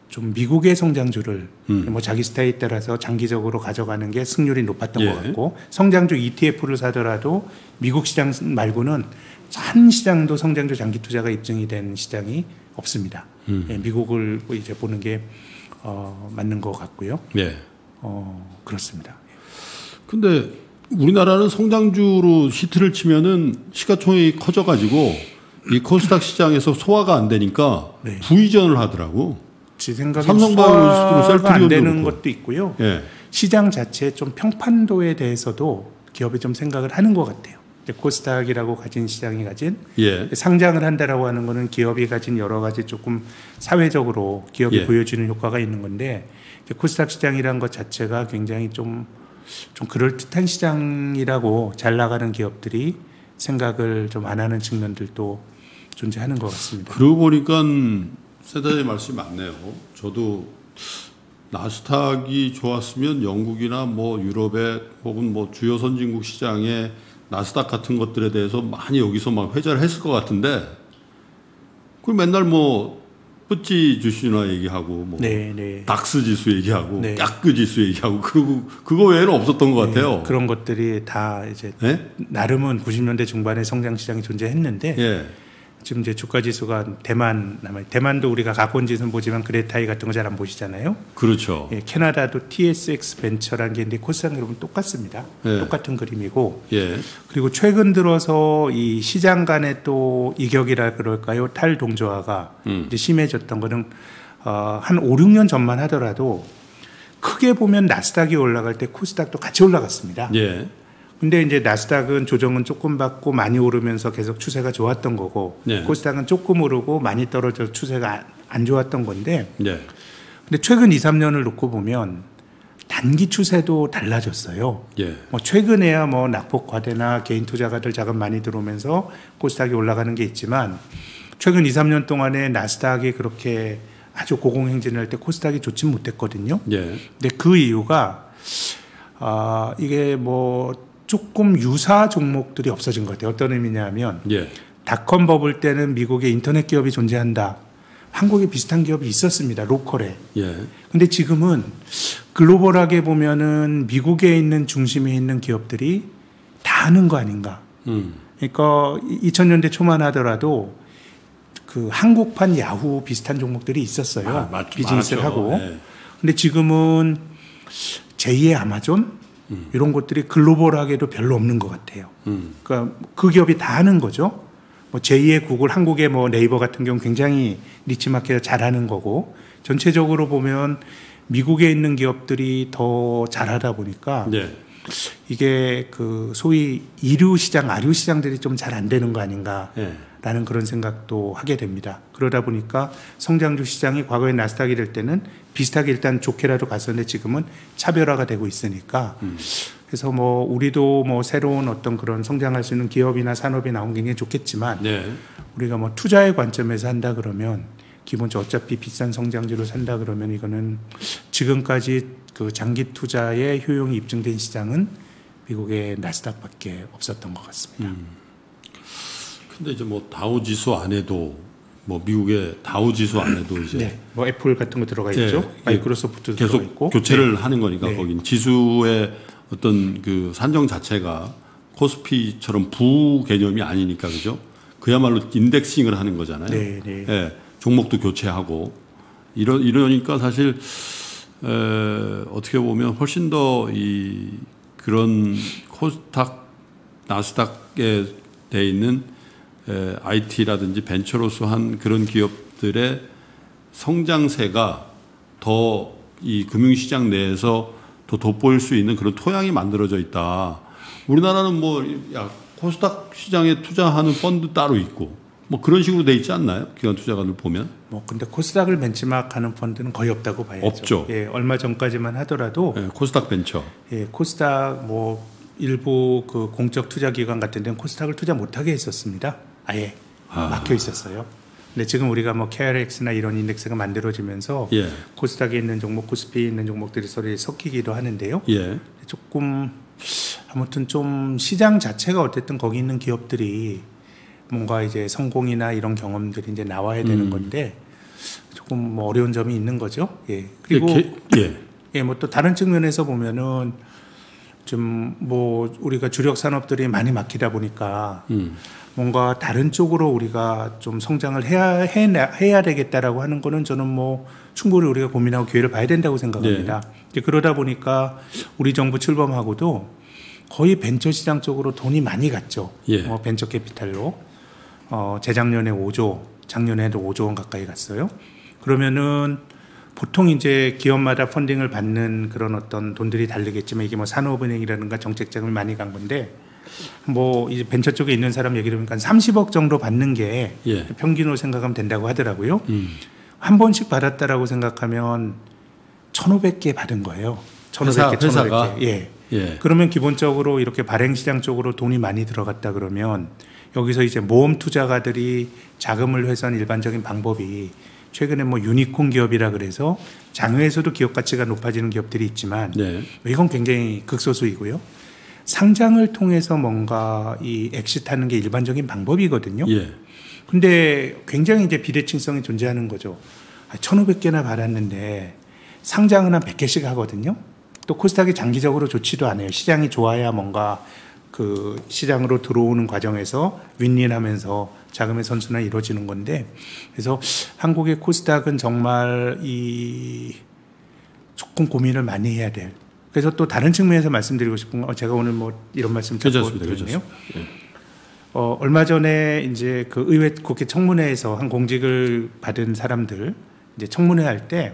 좀 미국의 성장주를 음. 뭐 자기 스타일에 따라서 장기적으로 가져가는 게 승률이 높았던 예. 것 같고 성장주 이티에프를 사더라도 미국 시장 말고는 한 시장도 성장주 장기 투자가 입증이 된 시장이 없습니다. 음. 예, 미국을 이제 보는 게 어, 맞는 것 같고요. 예. 어, 그렇습니다. 근데 우리나라는 성장주로 히트를 치면은 시가총액이 커져가지고 이 코스닥 시장에서 소화가 안 되니까 네. 부의전을 하더라고. 제 생각에 삼성바이오로직스로 소화가 안 셀트리온도 되는 그렇고. 것도 있고요. 예. 시장 자체의 좀 평판도에 대해서도 기업이 좀 생각을 하는 것 같아요. 이제 코스닥이라고 가진 시장이 가진 예. 상장을 한다라고 하는 거는 기업이 가진 여러 가지 조금 사회적으로 기업이 예. 보여주는 효과가 있는 건데 이제 코스닥 시장이라는 것 자체가 굉장히 좀, 좀 그럴듯한 시장이라고 잘 나가는 기업들이 생각을 좀 안 하는 측면들도 존재하는 것 같습니다. 그러고 보니까 세다의 말씀이 맞네요. 저도 나스닥이 좋았으면 영국이나 뭐 유럽의 혹은 뭐 주요 선진국 시장의 나스닥 같은 것들에 대해서 많이 여기서 막 회자를 했을 것 같은데 그 맨날 뭐 뿌찌 지수나 얘기하고 뭐 네, 네. 닥스 지수 얘기하고 네. 까크 지수 얘기하고 그리고 그거 외에는 없었던 것 같아요. 네, 그런 것들이 다 이제 네? 나름은 구십 년대 중반에 성장 시장이 존재했는데 예. 지금 이제 주가 지수가 대만 남아 대만도 우리가 가본 지수는 보지만 그레타이 같은 거 잘 안 보시잖아요. 그렇죠. 예, 캐나다도 티에스엑스 벤처라는 게 있는데 코스닥 여러분 똑같습니다. 예. 똑같은 그림이고 예. 그리고 최근 들어서 이 시장 간의 또 이격이라 그럴까요? 탈동조화가 음. 이제 심해졌던 거는 어, 한 오, 육 년 전만 하더라도 크게 보면 나스닥이 올라갈 때 코스닥도 같이 올라갔습니다. 예. 근데 이제 나스닥은 조정은 조금 받고 많이 오르면서 계속 추세가 좋았던 거고 네. 코스닥은 조금 오르고 많이 떨어져 추세가 안 좋았던 건데 예. 근데 최근 이, 삼 년을 놓고 보면 단기 추세도 달라졌어요. 예. 뭐 최근에야 뭐 낙폭 과대나 개인 투자가들 자금 많이 들어오면서 코스닥이 올라가는 게 있지만 최근 이, 삼 년 동안에 나스닥이 그렇게 아주 고공행진을 할 때 코스닥이 좋진 못했거든요. 예. 근데 그 이유가 아 이게 뭐 조금 유사 종목들이 없어진 것 같아요. 어떤 의미냐면 예. 닷컴 버블 때는 미국에 인터넷 기업이 존재한다. 한국에 비슷한 기업이 있었습니다. 로컬에. 예. 근데 지금은 글로벌하게 보면은 미국에 있는 중심에 있는 기업들이 다 하는 거 아닌가. 음. 그러니까 이천 년대 초만 하더라도 그 한국판 야후 비슷한 종목들이 있었어요. 아, 맞, 비즈니스를 많았죠. 하고. 예. 근데 지금은 제이의 아마존 음. 이런 것들이 글로벌하게도 별로 없는 것 같아요. 음. 그러니까 그 기업이 다 하는 거죠. 뭐 제이의 구글, 한국의 뭐 네이버 같은 경우 굉장히 니치마켓을 잘하는 거고 전체적으로 보면 미국에 있는 기업들이 더 잘하다 보니까 예. 이게 그 소위 이류 시장, 아류 시장들이 좀 잘 안 되는 거 아닌가. 예. 라는 그런 생각도 하게 됩니다. 그러다 보니까 성장주 시장이 과거에 나스닥이 될 때는 비슷하게 일단 좋게라도 갔었는데 지금은 차별화가 되고 있으니까 음. 그래서 뭐 우리도 뭐 새로운 어떤 그런 성장할 수 있는 기업이나 산업이 나온 게 굉장히 좋겠지만 네. 우리가 뭐 투자의 관점에서 한다 그러면 기본적으로 어차피 비싼 성장주를 산다 그러면 이거는 지금까지 그 장기 투자의 효용이 입증된 시장은 미국의 나스닥밖에 없었던 것 같습니다. 음. 근데 이제 뭐 다우 지수 안에도 뭐 미국의 다우 지수 안에도 이제 네, 뭐 애플 같은 거 들어가 예, 있죠. 예, 마이크로소프트 들어가 계속 있고 교체를 네. 하는 거니까 네. 거긴 지수의 어떤 그 산정 자체가 코스피처럼 부 개념이 아니니까 그죠? 그야말로 인덱싱을 하는 거잖아요. 네, 네. 예, 종목도 교체하고 이러 이러니까 사실 에, 어떻게 보면 훨씬 더 이 그런 코스닥 나스닥에 돼 있는 에, 아이티라든지 벤처로서 한 그런 기업들의 성장세가 더 이 금융시장 내에서 더 돋보일 수 있는 그런 토양이 만들어져 있다. 우리나라는 뭐 야, 코스닥 시장에 투자하는 펀드 따로 있고 뭐 그런 식으로 돼 있지 않나요? 기관 투자가들 보면. 뭐 근데 코스닥을 벤치마크하는 펀드는 거의 없다고 봐야죠. 없죠. 예, 얼마 전까지만 하더라도 예, 코스닥 벤처. 예, 코스닥 뭐 일부 그 공적 투자 기관 같은 데는 코스닥을 투자 못하게 했었습니다. 아예 아. 막혀 있었어요. 근데 지금 우리가 뭐 케이알엑스나 이런 인덱스가 만들어지면서 예. 코스닥에 있는 종목, 코스피에 있는 종목들이 서로 섞이기도 하는데요. 예. 조금 아무튼 좀 시장 자체가 어쨌든 거기 있는 기업들이 뭔가 이제 성공이나 이런 경험들이 이제 나와야 되는 음. 건데 조금 뭐 어려운 점이 있는 거죠. 예. 그리고 게, 예. 예, 뭐 또 다른 측면에서 보면은 좀 뭐 우리가 주력 산업들이 많이 막히다 보니까 음. 뭔가 다른 쪽으로 우리가 좀 성장을 해야 해야, 해야 되겠다라고 하는 거는 저는 뭐 충분히 우리가 고민하고 기회를 봐야 된다고 생각합니다. 네. 이제 그러다 보니까 우리 정부 출범하고도 거의 벤처 시장 쪽으로 돈이 많이 갔죠. 예. 어, 벤처 캐피탈로 어, 재작년에 오조, 작년에도 오조 원 가까이 갔어요. 그러면은 보통 이제 기업마다 펀딩을 받는 그런 어떤 돈들이 다르겠지만 이게 뭐 산업은행이라든가 정책자금을 많이 간 건데 뭐 이제 벤처 쪽에 있는 사람 얘기 들으니까 삼십억 정도 받는 게 예. 평균으로 생각하면 된다고 하더라고요. 음. 한 번씩 받았다라고 생각하면 천오백 개 받은 거예요. 천오백 개, 회사, 천오백 개. 예. 예. 그러면 기본적으로 이렇게 발행시장 쪽으로 돈이 많이 들어갔다 그러면 여기서 이제 모험 투자가들이 자금을 회수한 일반적인 방법이 최근에 뭐 유니콘 기업이라 그래서 장외에서도 기업 가치가 높아지는 기업들이 있지만 네. 이건 굉장히 극소수이고요. 상장을 통해서 뭔가 이 엑시트하는 게 일반적인 방법이거든요. 예. 근데 굉장히 이제 비대칭성이 존재하는 거죠. 천오백 개나 받았는데 상장은 한 백 개씩 하거든요. 또 코스닥이 장기적으로 좋지도 않아요. 시장이 좋아야 뭔가 그 시장으로 들어오는 과정에서 윈윈하면서 자금의 선순환이 이루어지는 건데 그래서 한국의 코스닥은 정말 이 조금 고민을 많이 해야 될. 그래서 또 다른 측면에서 말씀드리고 싶은 건 제가 오늘 뭐 이런 말씀 괜찮습니다. 드렸네요. 괜찮습니다. 예. 어, 얼마 전에 이제 그 의회 국회 청문회에서 한 공직을 받은 사람들 이제 청문회 할 때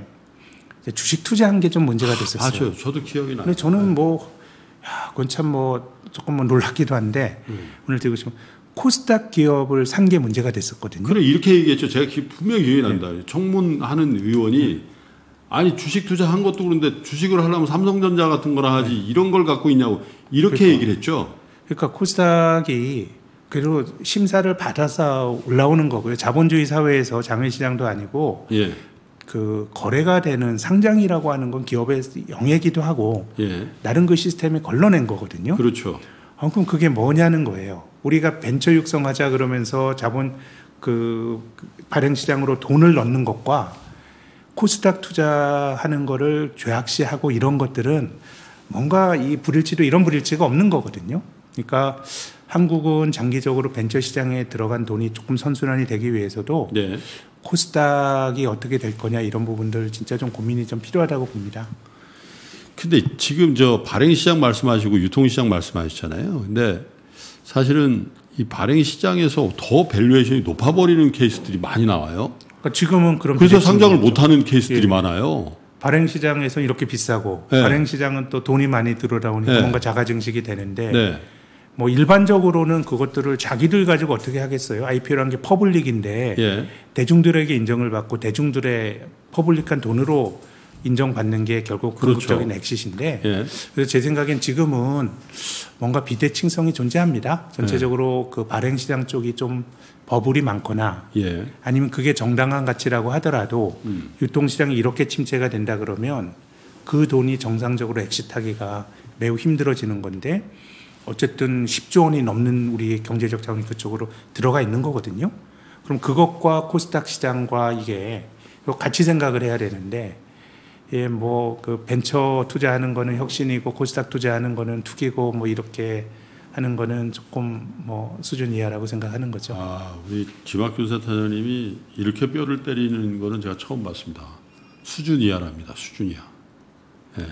주식 투자한 게 좀 문제가 됐었어요. 아, 저, 저도 기억이 나요. 근데 저는 네. 뭐, 야, 그건 참 뭐 조금 뭐 놀랍기도 한데 음. 오늘 들고 싶으면 코스닥 기업을 산 게 문제가 됐었거든요. 그래 이렇게 얘기했죠. 제가 기, 분명히 기억이 난다. 네. 청문하는 의원이 음. 아니 주식 투자한 것도 그런데 주식을 하려면 삼성전자 같은 거나 하지 네. 이런 걸 갖고 있냐고 이렇게 그러니까, 얘기를 했죠. 그러니까 코스닥이 그리고 심사를 받아서 올라오는 거고요. 자본주의 사회에서 장외시장도 아니고 예. 그 거래가 되는 상장이라고 하는 건 기업의 영예기도 하고 예. 나름 그 시스템에 걸러낸 거거든요. 그렇죠. 아, 그럼 그게 뭐냐는 거예요. 우리가 벤처 육성하자 그러면서 자본 그 발행시장으로 돈을 넣는 것과 코스닥 투자하는 거를 죄악시하고 이런 것들은 뭔가 이 불일치도 이런 불일치가 없는 거거든요. 그러니까 한국은 장기적으로 벤처 시장에 들어간 돈이 조금 선순환이 되기 위해서도 네. 코스닥이 어떻게 될 거냐 이런 부분들 진짜 좀 고민이 좀 필요하다고 봅니다. 근데 지금 저 발행시장 말씀하시고 유통시장 말씀하셨잖아요. 근데 사실은 이 발행시장에서 더 밸류에이션이 높아버리는 케이스들이 많이 나와요. 그러니까 지금은 그런 그래서 상장을 못하는 케이스들이 예. 많아요. 발행시장에서 이렇게 비싸고 네. 발행시장은 또 돈이 많이 들어오니까 네. 뭔가 자가증식이 되는데 네. 뭐 일반적으로는 그것들을 자기들 가지고 어떻게 하겠어요? 아이피오라는 게 퍼블릭인데 예. 대중들에게 인정을 받고 대중들의 퍼블릭한 돈으로 인정받는 게 결국 궁극적인 그렇죠. 엑시트인데 예. 그래서 제 생각엔 지금은 뭔가 비대칭성이 존재합니다. 전체적으로 예. 그 발행시장 쪽이 좀 버블이 많거나 예. 아니면 그게 정당한 가치라고 하더라도 음. 유통시장이 이렇게 침체가 된다 그러면 그 돈이 정상적으로 엑시트하기가 매우 힘들어지는 건데 어쨌든 십조 원이 넘는 우리 경제적 자원이 그쪽으로 들어가 있는 거거든요. 그럼 그것과 코스닥 시장과 이게 같이 생각을 해야 되는데 예, 뭐 그 벤처 투자하는 거는 혁신이고 코스닥 투자하는 거는 투기고 뭐 이렇게 하는 거는 조금 뭐 수준 이하라고 생각하는 거죠. 아, 우리 김학균 센터장님이 이렇게 뼈를 때리는 거는 제가 처음 봤습니다. 수준 이하랍니다. 수준 이하. 예.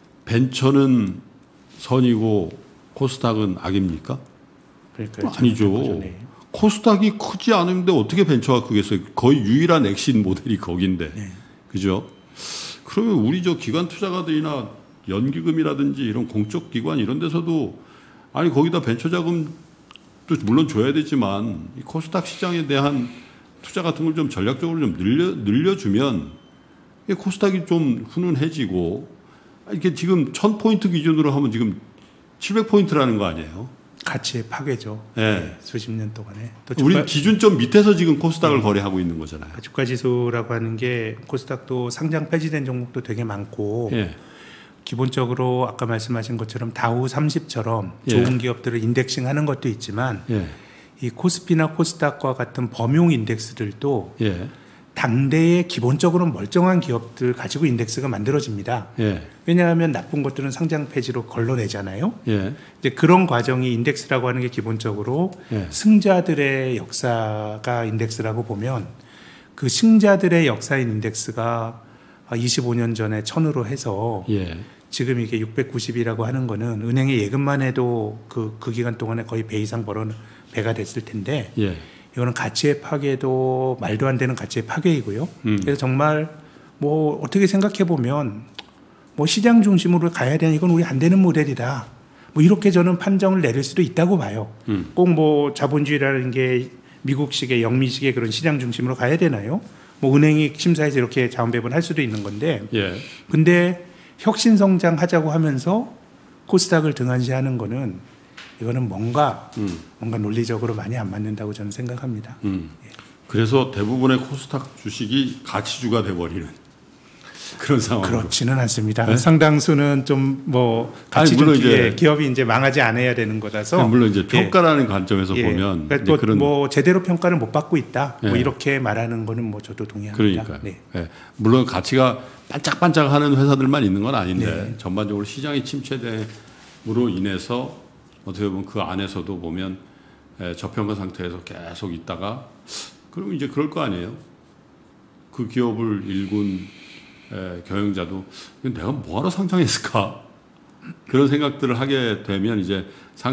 벤처는 선이고 코스닥은 악입니까? 그러니까요. 아니죠. 코스닥이 크지 않은데 어떻게 벤처가 크겠어요? 거의 유일한 엑시트 모델이 거긴데. 네. 그죠? 그러면 우리 저 기관 투자가들이나 연기금이라든지 이런 공적 기관 이런 데서도 아니 거기다 벤처 자금도 물론 줘야 되지만 이 코스닥 시장에 대한 투자 같은 걸 좀 전략적으로 좀 늘려, 늘려주면 코스닥이 좀 훈훈해지고 이게 지금 천 포인트 기준으로 하면 지금 칠백 포인트라는 거 아니에요? 가치의 파괴죠. 네. 네, 수십 년 동안에. 또 주가, 우리 기준점 밑에서 지금 코스닥을 네. 거래하고 있는 거잖아요. 주가지수라고 하는 게 코스닥도 상장 폐지된 종목도 되게 많고 네. 기본적으로 아까 말씀하신 것처럼 다우 삼십처럼 네. 좋은 기업들을 인덱싱하는 것도 있지만 네. 이 코스피나 코스닥과 같은 범용 인덱스들도 네. 당대에 기본적으로 멀쩡한 기업들 가지고 인덱스가 만들어집니다. 예. 왜냐하면 나쁜 것들은 상장 폐지로 걸러내잖아요. 예. 이제 그런 과정이 인덱스라고 하는 게 기본적으로 예. 승자들의 역사가 인덱스라고 보면 그 승자들의 역사인 인덱스가 이십오 년 전에 천으로 해서 예. 지금 이게 육백구십이라고 하는 거는 은행의 예금만 해도 그, 그 기간 동안에 거의 배 이상 벌어 배가 됐을 텐데 예. 이거는 가치의 파괴도 말도 안 되는 가치의 파괴이고요. 음. 그래서 정말 뭐 어떻게 생각해 보면 뭐 시장 중심으로 가야 되는 이건 우리 안 되는 모델이다. 뭐 이렇게 저는 판정을 내릴 수도 있다고 봐요. 음. 꼭 뭐 자본주의라는 게 미국식의 영미식의 그런 시장 중심으로 가야 되나요? 뭐 은행이 심사해서 이렇게 자원 배분할 수도 있는 건데. 예. 근데 혁신 성장하자고 하면서 코스닥을 등한시하는 거는 이거는 뭔가 음. 뭔가 논리적으로 많이 안 맞는다고 저는 생각합니다. 음. 그래서 대부분의 코스닥 주식이 가치주가 돼버리는 그런 상황으로. 그렇지는 않습니다. 네? 상당수는 좀 뭐 아니, 가치 물론 중기에 이제 기업이 이제 망하지 않아야 되는 거라서 물론 이제 평가라는 관점에서 예. 보면 그러니까 이제 또 그런 뭐 제대로 평가를 못 받고 있다. 뭐 예. 이렇게 말하는 거는 뭐 저도 동의합니다. 그러니까요. 네. 예. 물론 가치가 반짝반짝하는 회사들만 있는 건 아닌데 네. 전반적으로 시장이 침체됨으로 인해서 어떻게 보면 그 안에서도 보면 예, 저평가 상태에서 계속 있다가 그러면 이제 그럴 거 아니에요. 그 기업을 일군 예, 경영자도 내가 뭐하러 상장했을까 그런 생각들을 하게 되면 이제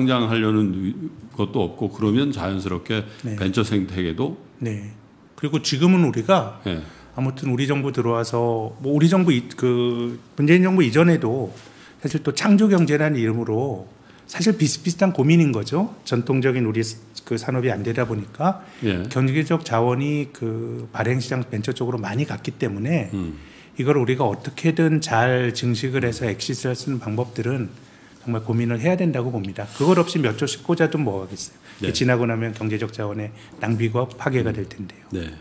상장하려는 것도 없고 그러면 자연스럽게 네. 벤처 생태계도 네. 그리고 지금은 우리가 예. 아무튼 우리 정부 들어와서 뭐 우리 정부 이- 그 문재인 정부 이전에도 사실 또 창조 경제라는 이름으로 사실 비슷비슷한 고민인 거죠. 전통적인 우리 그 산업이 안 되다 보니까 예. 경제적 자원이 그 발행 시장 벤처 쪽으로 많이 갔기 때문에 음. 이걸 우리가 어떻게든 잘 증식을 해서 엑시스를 할 수 있는 방법들은 정말 고민을 해야 된다고 봅니다. 그걸 없이 몇 조씩 꽂아도 뭐 하겠어요. 네. 지나고 나면 경제적 자원의 낭비가 파괴가 될 텐데요. 네.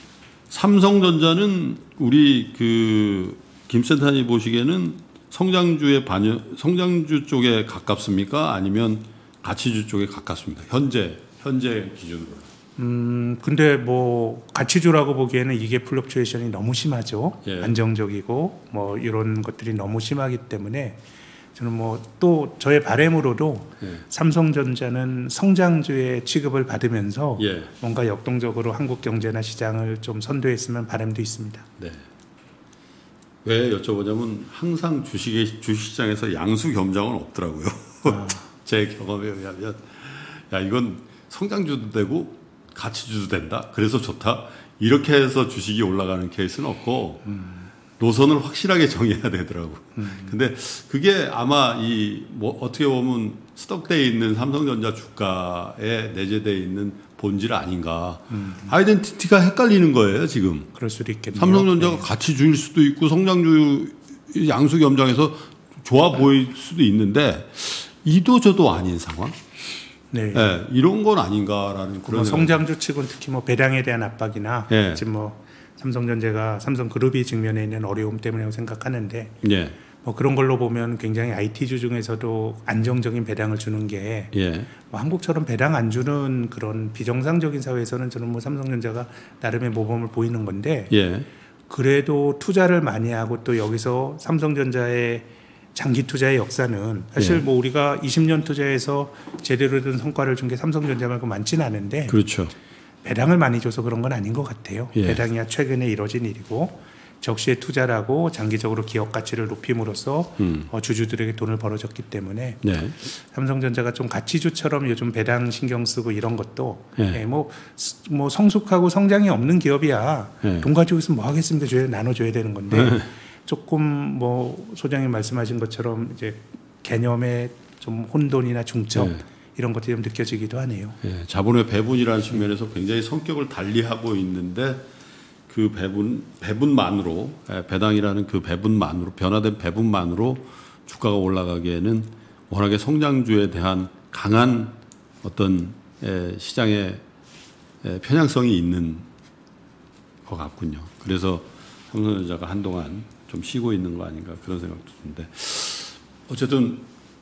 삼성전자는 우리 그 김센터님 보시기에는 성장주의 반영, 성장주 쪽에 가깝습니까? 아니면 가치주 쪽에 가깝습니까? 현재 현재 기준으로. 음, 근데 뭐 가치주라고 보기에는 이게 플럭추에이션이 너무 심하죠. 예. 안정적이고 뭐 이런 것들이 너무 심하기 때문에 저는 뭐 또 저의 바람으로도 예. 삼성전자는 성장주의 취급을 받으면서 예. 뭔가 역동적으로 한국 경제나 시장을 좀 선도했으면 바람도 있습니다. 네. 왜 여쭤보냐면 항상 주식의 주식시장에서 양수 겸장은 없더라고요. 아. 제 경험에 의하면 야 이건 성장주도 되고 가치주도 된다. 그래서 좋다. 이렇게 해서 주식이 올라가는 케이스는 없고 음. 노선을 확실하게 정해야 되더라고. 음. 근데 그게 아마 이 뭐 어떻게 보면 스톡되어 있는 삼성전자 주가에 내재되어 있는 본질 아닌가. 음. 아이덴티티가 헷갈리는 거예요 지금. 그럴 수도 있겠네요. 삼성전자가 네. 가치주일 수도 있고 성장주 양수 겸장해서 좋아 보일 수도 있는데 이도저도 아닌 상황. 네. 네, 이런 건 아닌가라는 그런 뭐 생각. 성장주 측은 특히 뭐 배당에 대한 압박이나 예. 지금 뭐 삼성전자가 삼성그룹이 직면해 있는 어려움 때문이라고 생각하는데 예, 뭐 그런 걸로 보면 굉장히 아이티주 중에서도 안정적인 배당을 주는 게 예, 뭐 한국처럼 배당 안 주는 그런 비정상적인 사회에서는 저는 뭐 삼성전자가 나름의 모범을 보이는 건데 예, 그래도 투자를 많이 하고 또 여기서 삼성전자의 장기 투자의 역사는 사실 예. 뭐 우리가 이십 년 투자해서 제대로 된 성과를 준 게 삼성전자 말고 많지는 않은데 그렇죠. 배당을 많이 줘서 그런 건 아닌 것 같아요. 예. 배당이야 최근에 이뤄진 일이고 적시에 투자라고 장기적으로 기업 가치를 높임으로써 음. 어, 주주들에게 돈을 벌어줬기 때문에 네, 삼성전자가 좀 가치주처럼 요즘 배당 신경 쓰고 이런 것도 예. 예, 뭐, 스- 뭐 성숙하고 성장이 없는 기업이야 예. 돈 가지고 있으면 뭐 하겠습니까? 줘야, 나눠줘야 되는 건데 예. 조금 뭐 소장님 말씀하신 것처럼 이제 개념의 좀 혼돈이나 중첩 예. 이런 것들이 좀 느껴지기도 하네요. 예, 자본의 배분이라는 측면에서 굉장히 성격을 달리하고 있는데 그 배분 배분만으로 예, 배당이라는 그 배분만으로 변화된 배분만으로 주가가 올라가기에는 워낙에 성장주에 대한 강한 어떤 예, 시장의 예, 편향성이 있는 것 같군요. 그래서 삼성전자가 한동안 좀 쉬고 있는 거 아닌가 그런 생각도 드는데 어쨌든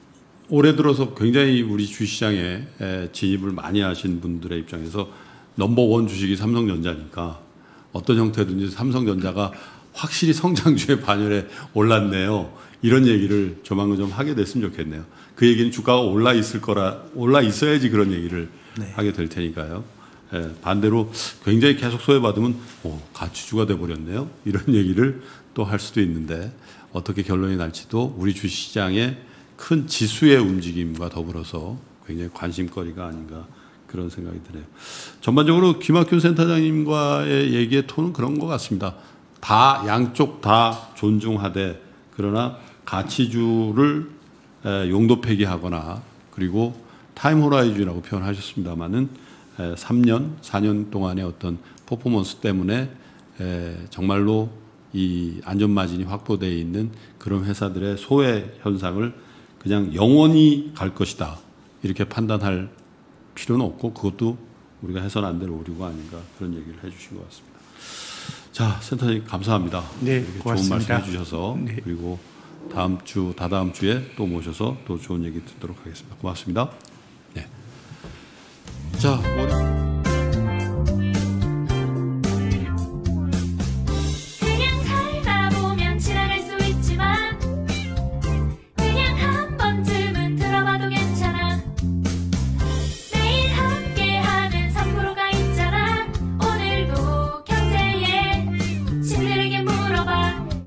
올해 들어서 굉장히 우리 주시장에 진입을 많이 하신 분들의 입장에서 넘버원 주식이 삼성전자니까 어떤 형태든지 삼성전자가 확실히 성장주의 반열에 올랐네요. 이런 얘기를 조만간 좀 하게 됐으면 좋겠네요. 그 얘기는 주가가 올라 있을 거라, 올라 있어야지 그런 얘기를 네. 하게 될 테니까요. 예, 반대로 굉장히 계속 소외받으면 오, 가치주가 돼버렸네요. 이런 얘기를 또 할 수도 있는데 어떻게 결론이 날지도 우리 주시장의 큰 지수의 움직임과 더불어서 굉장히 관심거리가 아닌가 그런 생각이 드네요. 전반적으로 김학균 센터장님과의 얘기의 톤은 그런 것 같습니다. 다 양쪽 다 존중하되 그러나 가치주를 용도 폐기하거나 그리고 타임 호라이즌이라고 표현하셨습니다마는 삼 년, 사 년 동안의 어떤 퍼포먼스 때문에 정말로 이 안전마진이 확보되어 있는 그런 회사들의 소외 현상을 그냥 영원히 갈 것이다. 이렇게 판단할 필요는 없고 그것도 우리가 해서는 안 될 오류가 아닌가 그런 얘기를 해 주신 것 같습니다. 자, 센터님 감사합니다. 네, 이렇게 고맙습니다. 좋은 말씀 해 주셔서 네. 그리고 다음 주, 다다음 주에 또 모셔서 또 좋은 얘기 듣도록 하겠습니다. 고맙습니다. 네. 자, 뭐...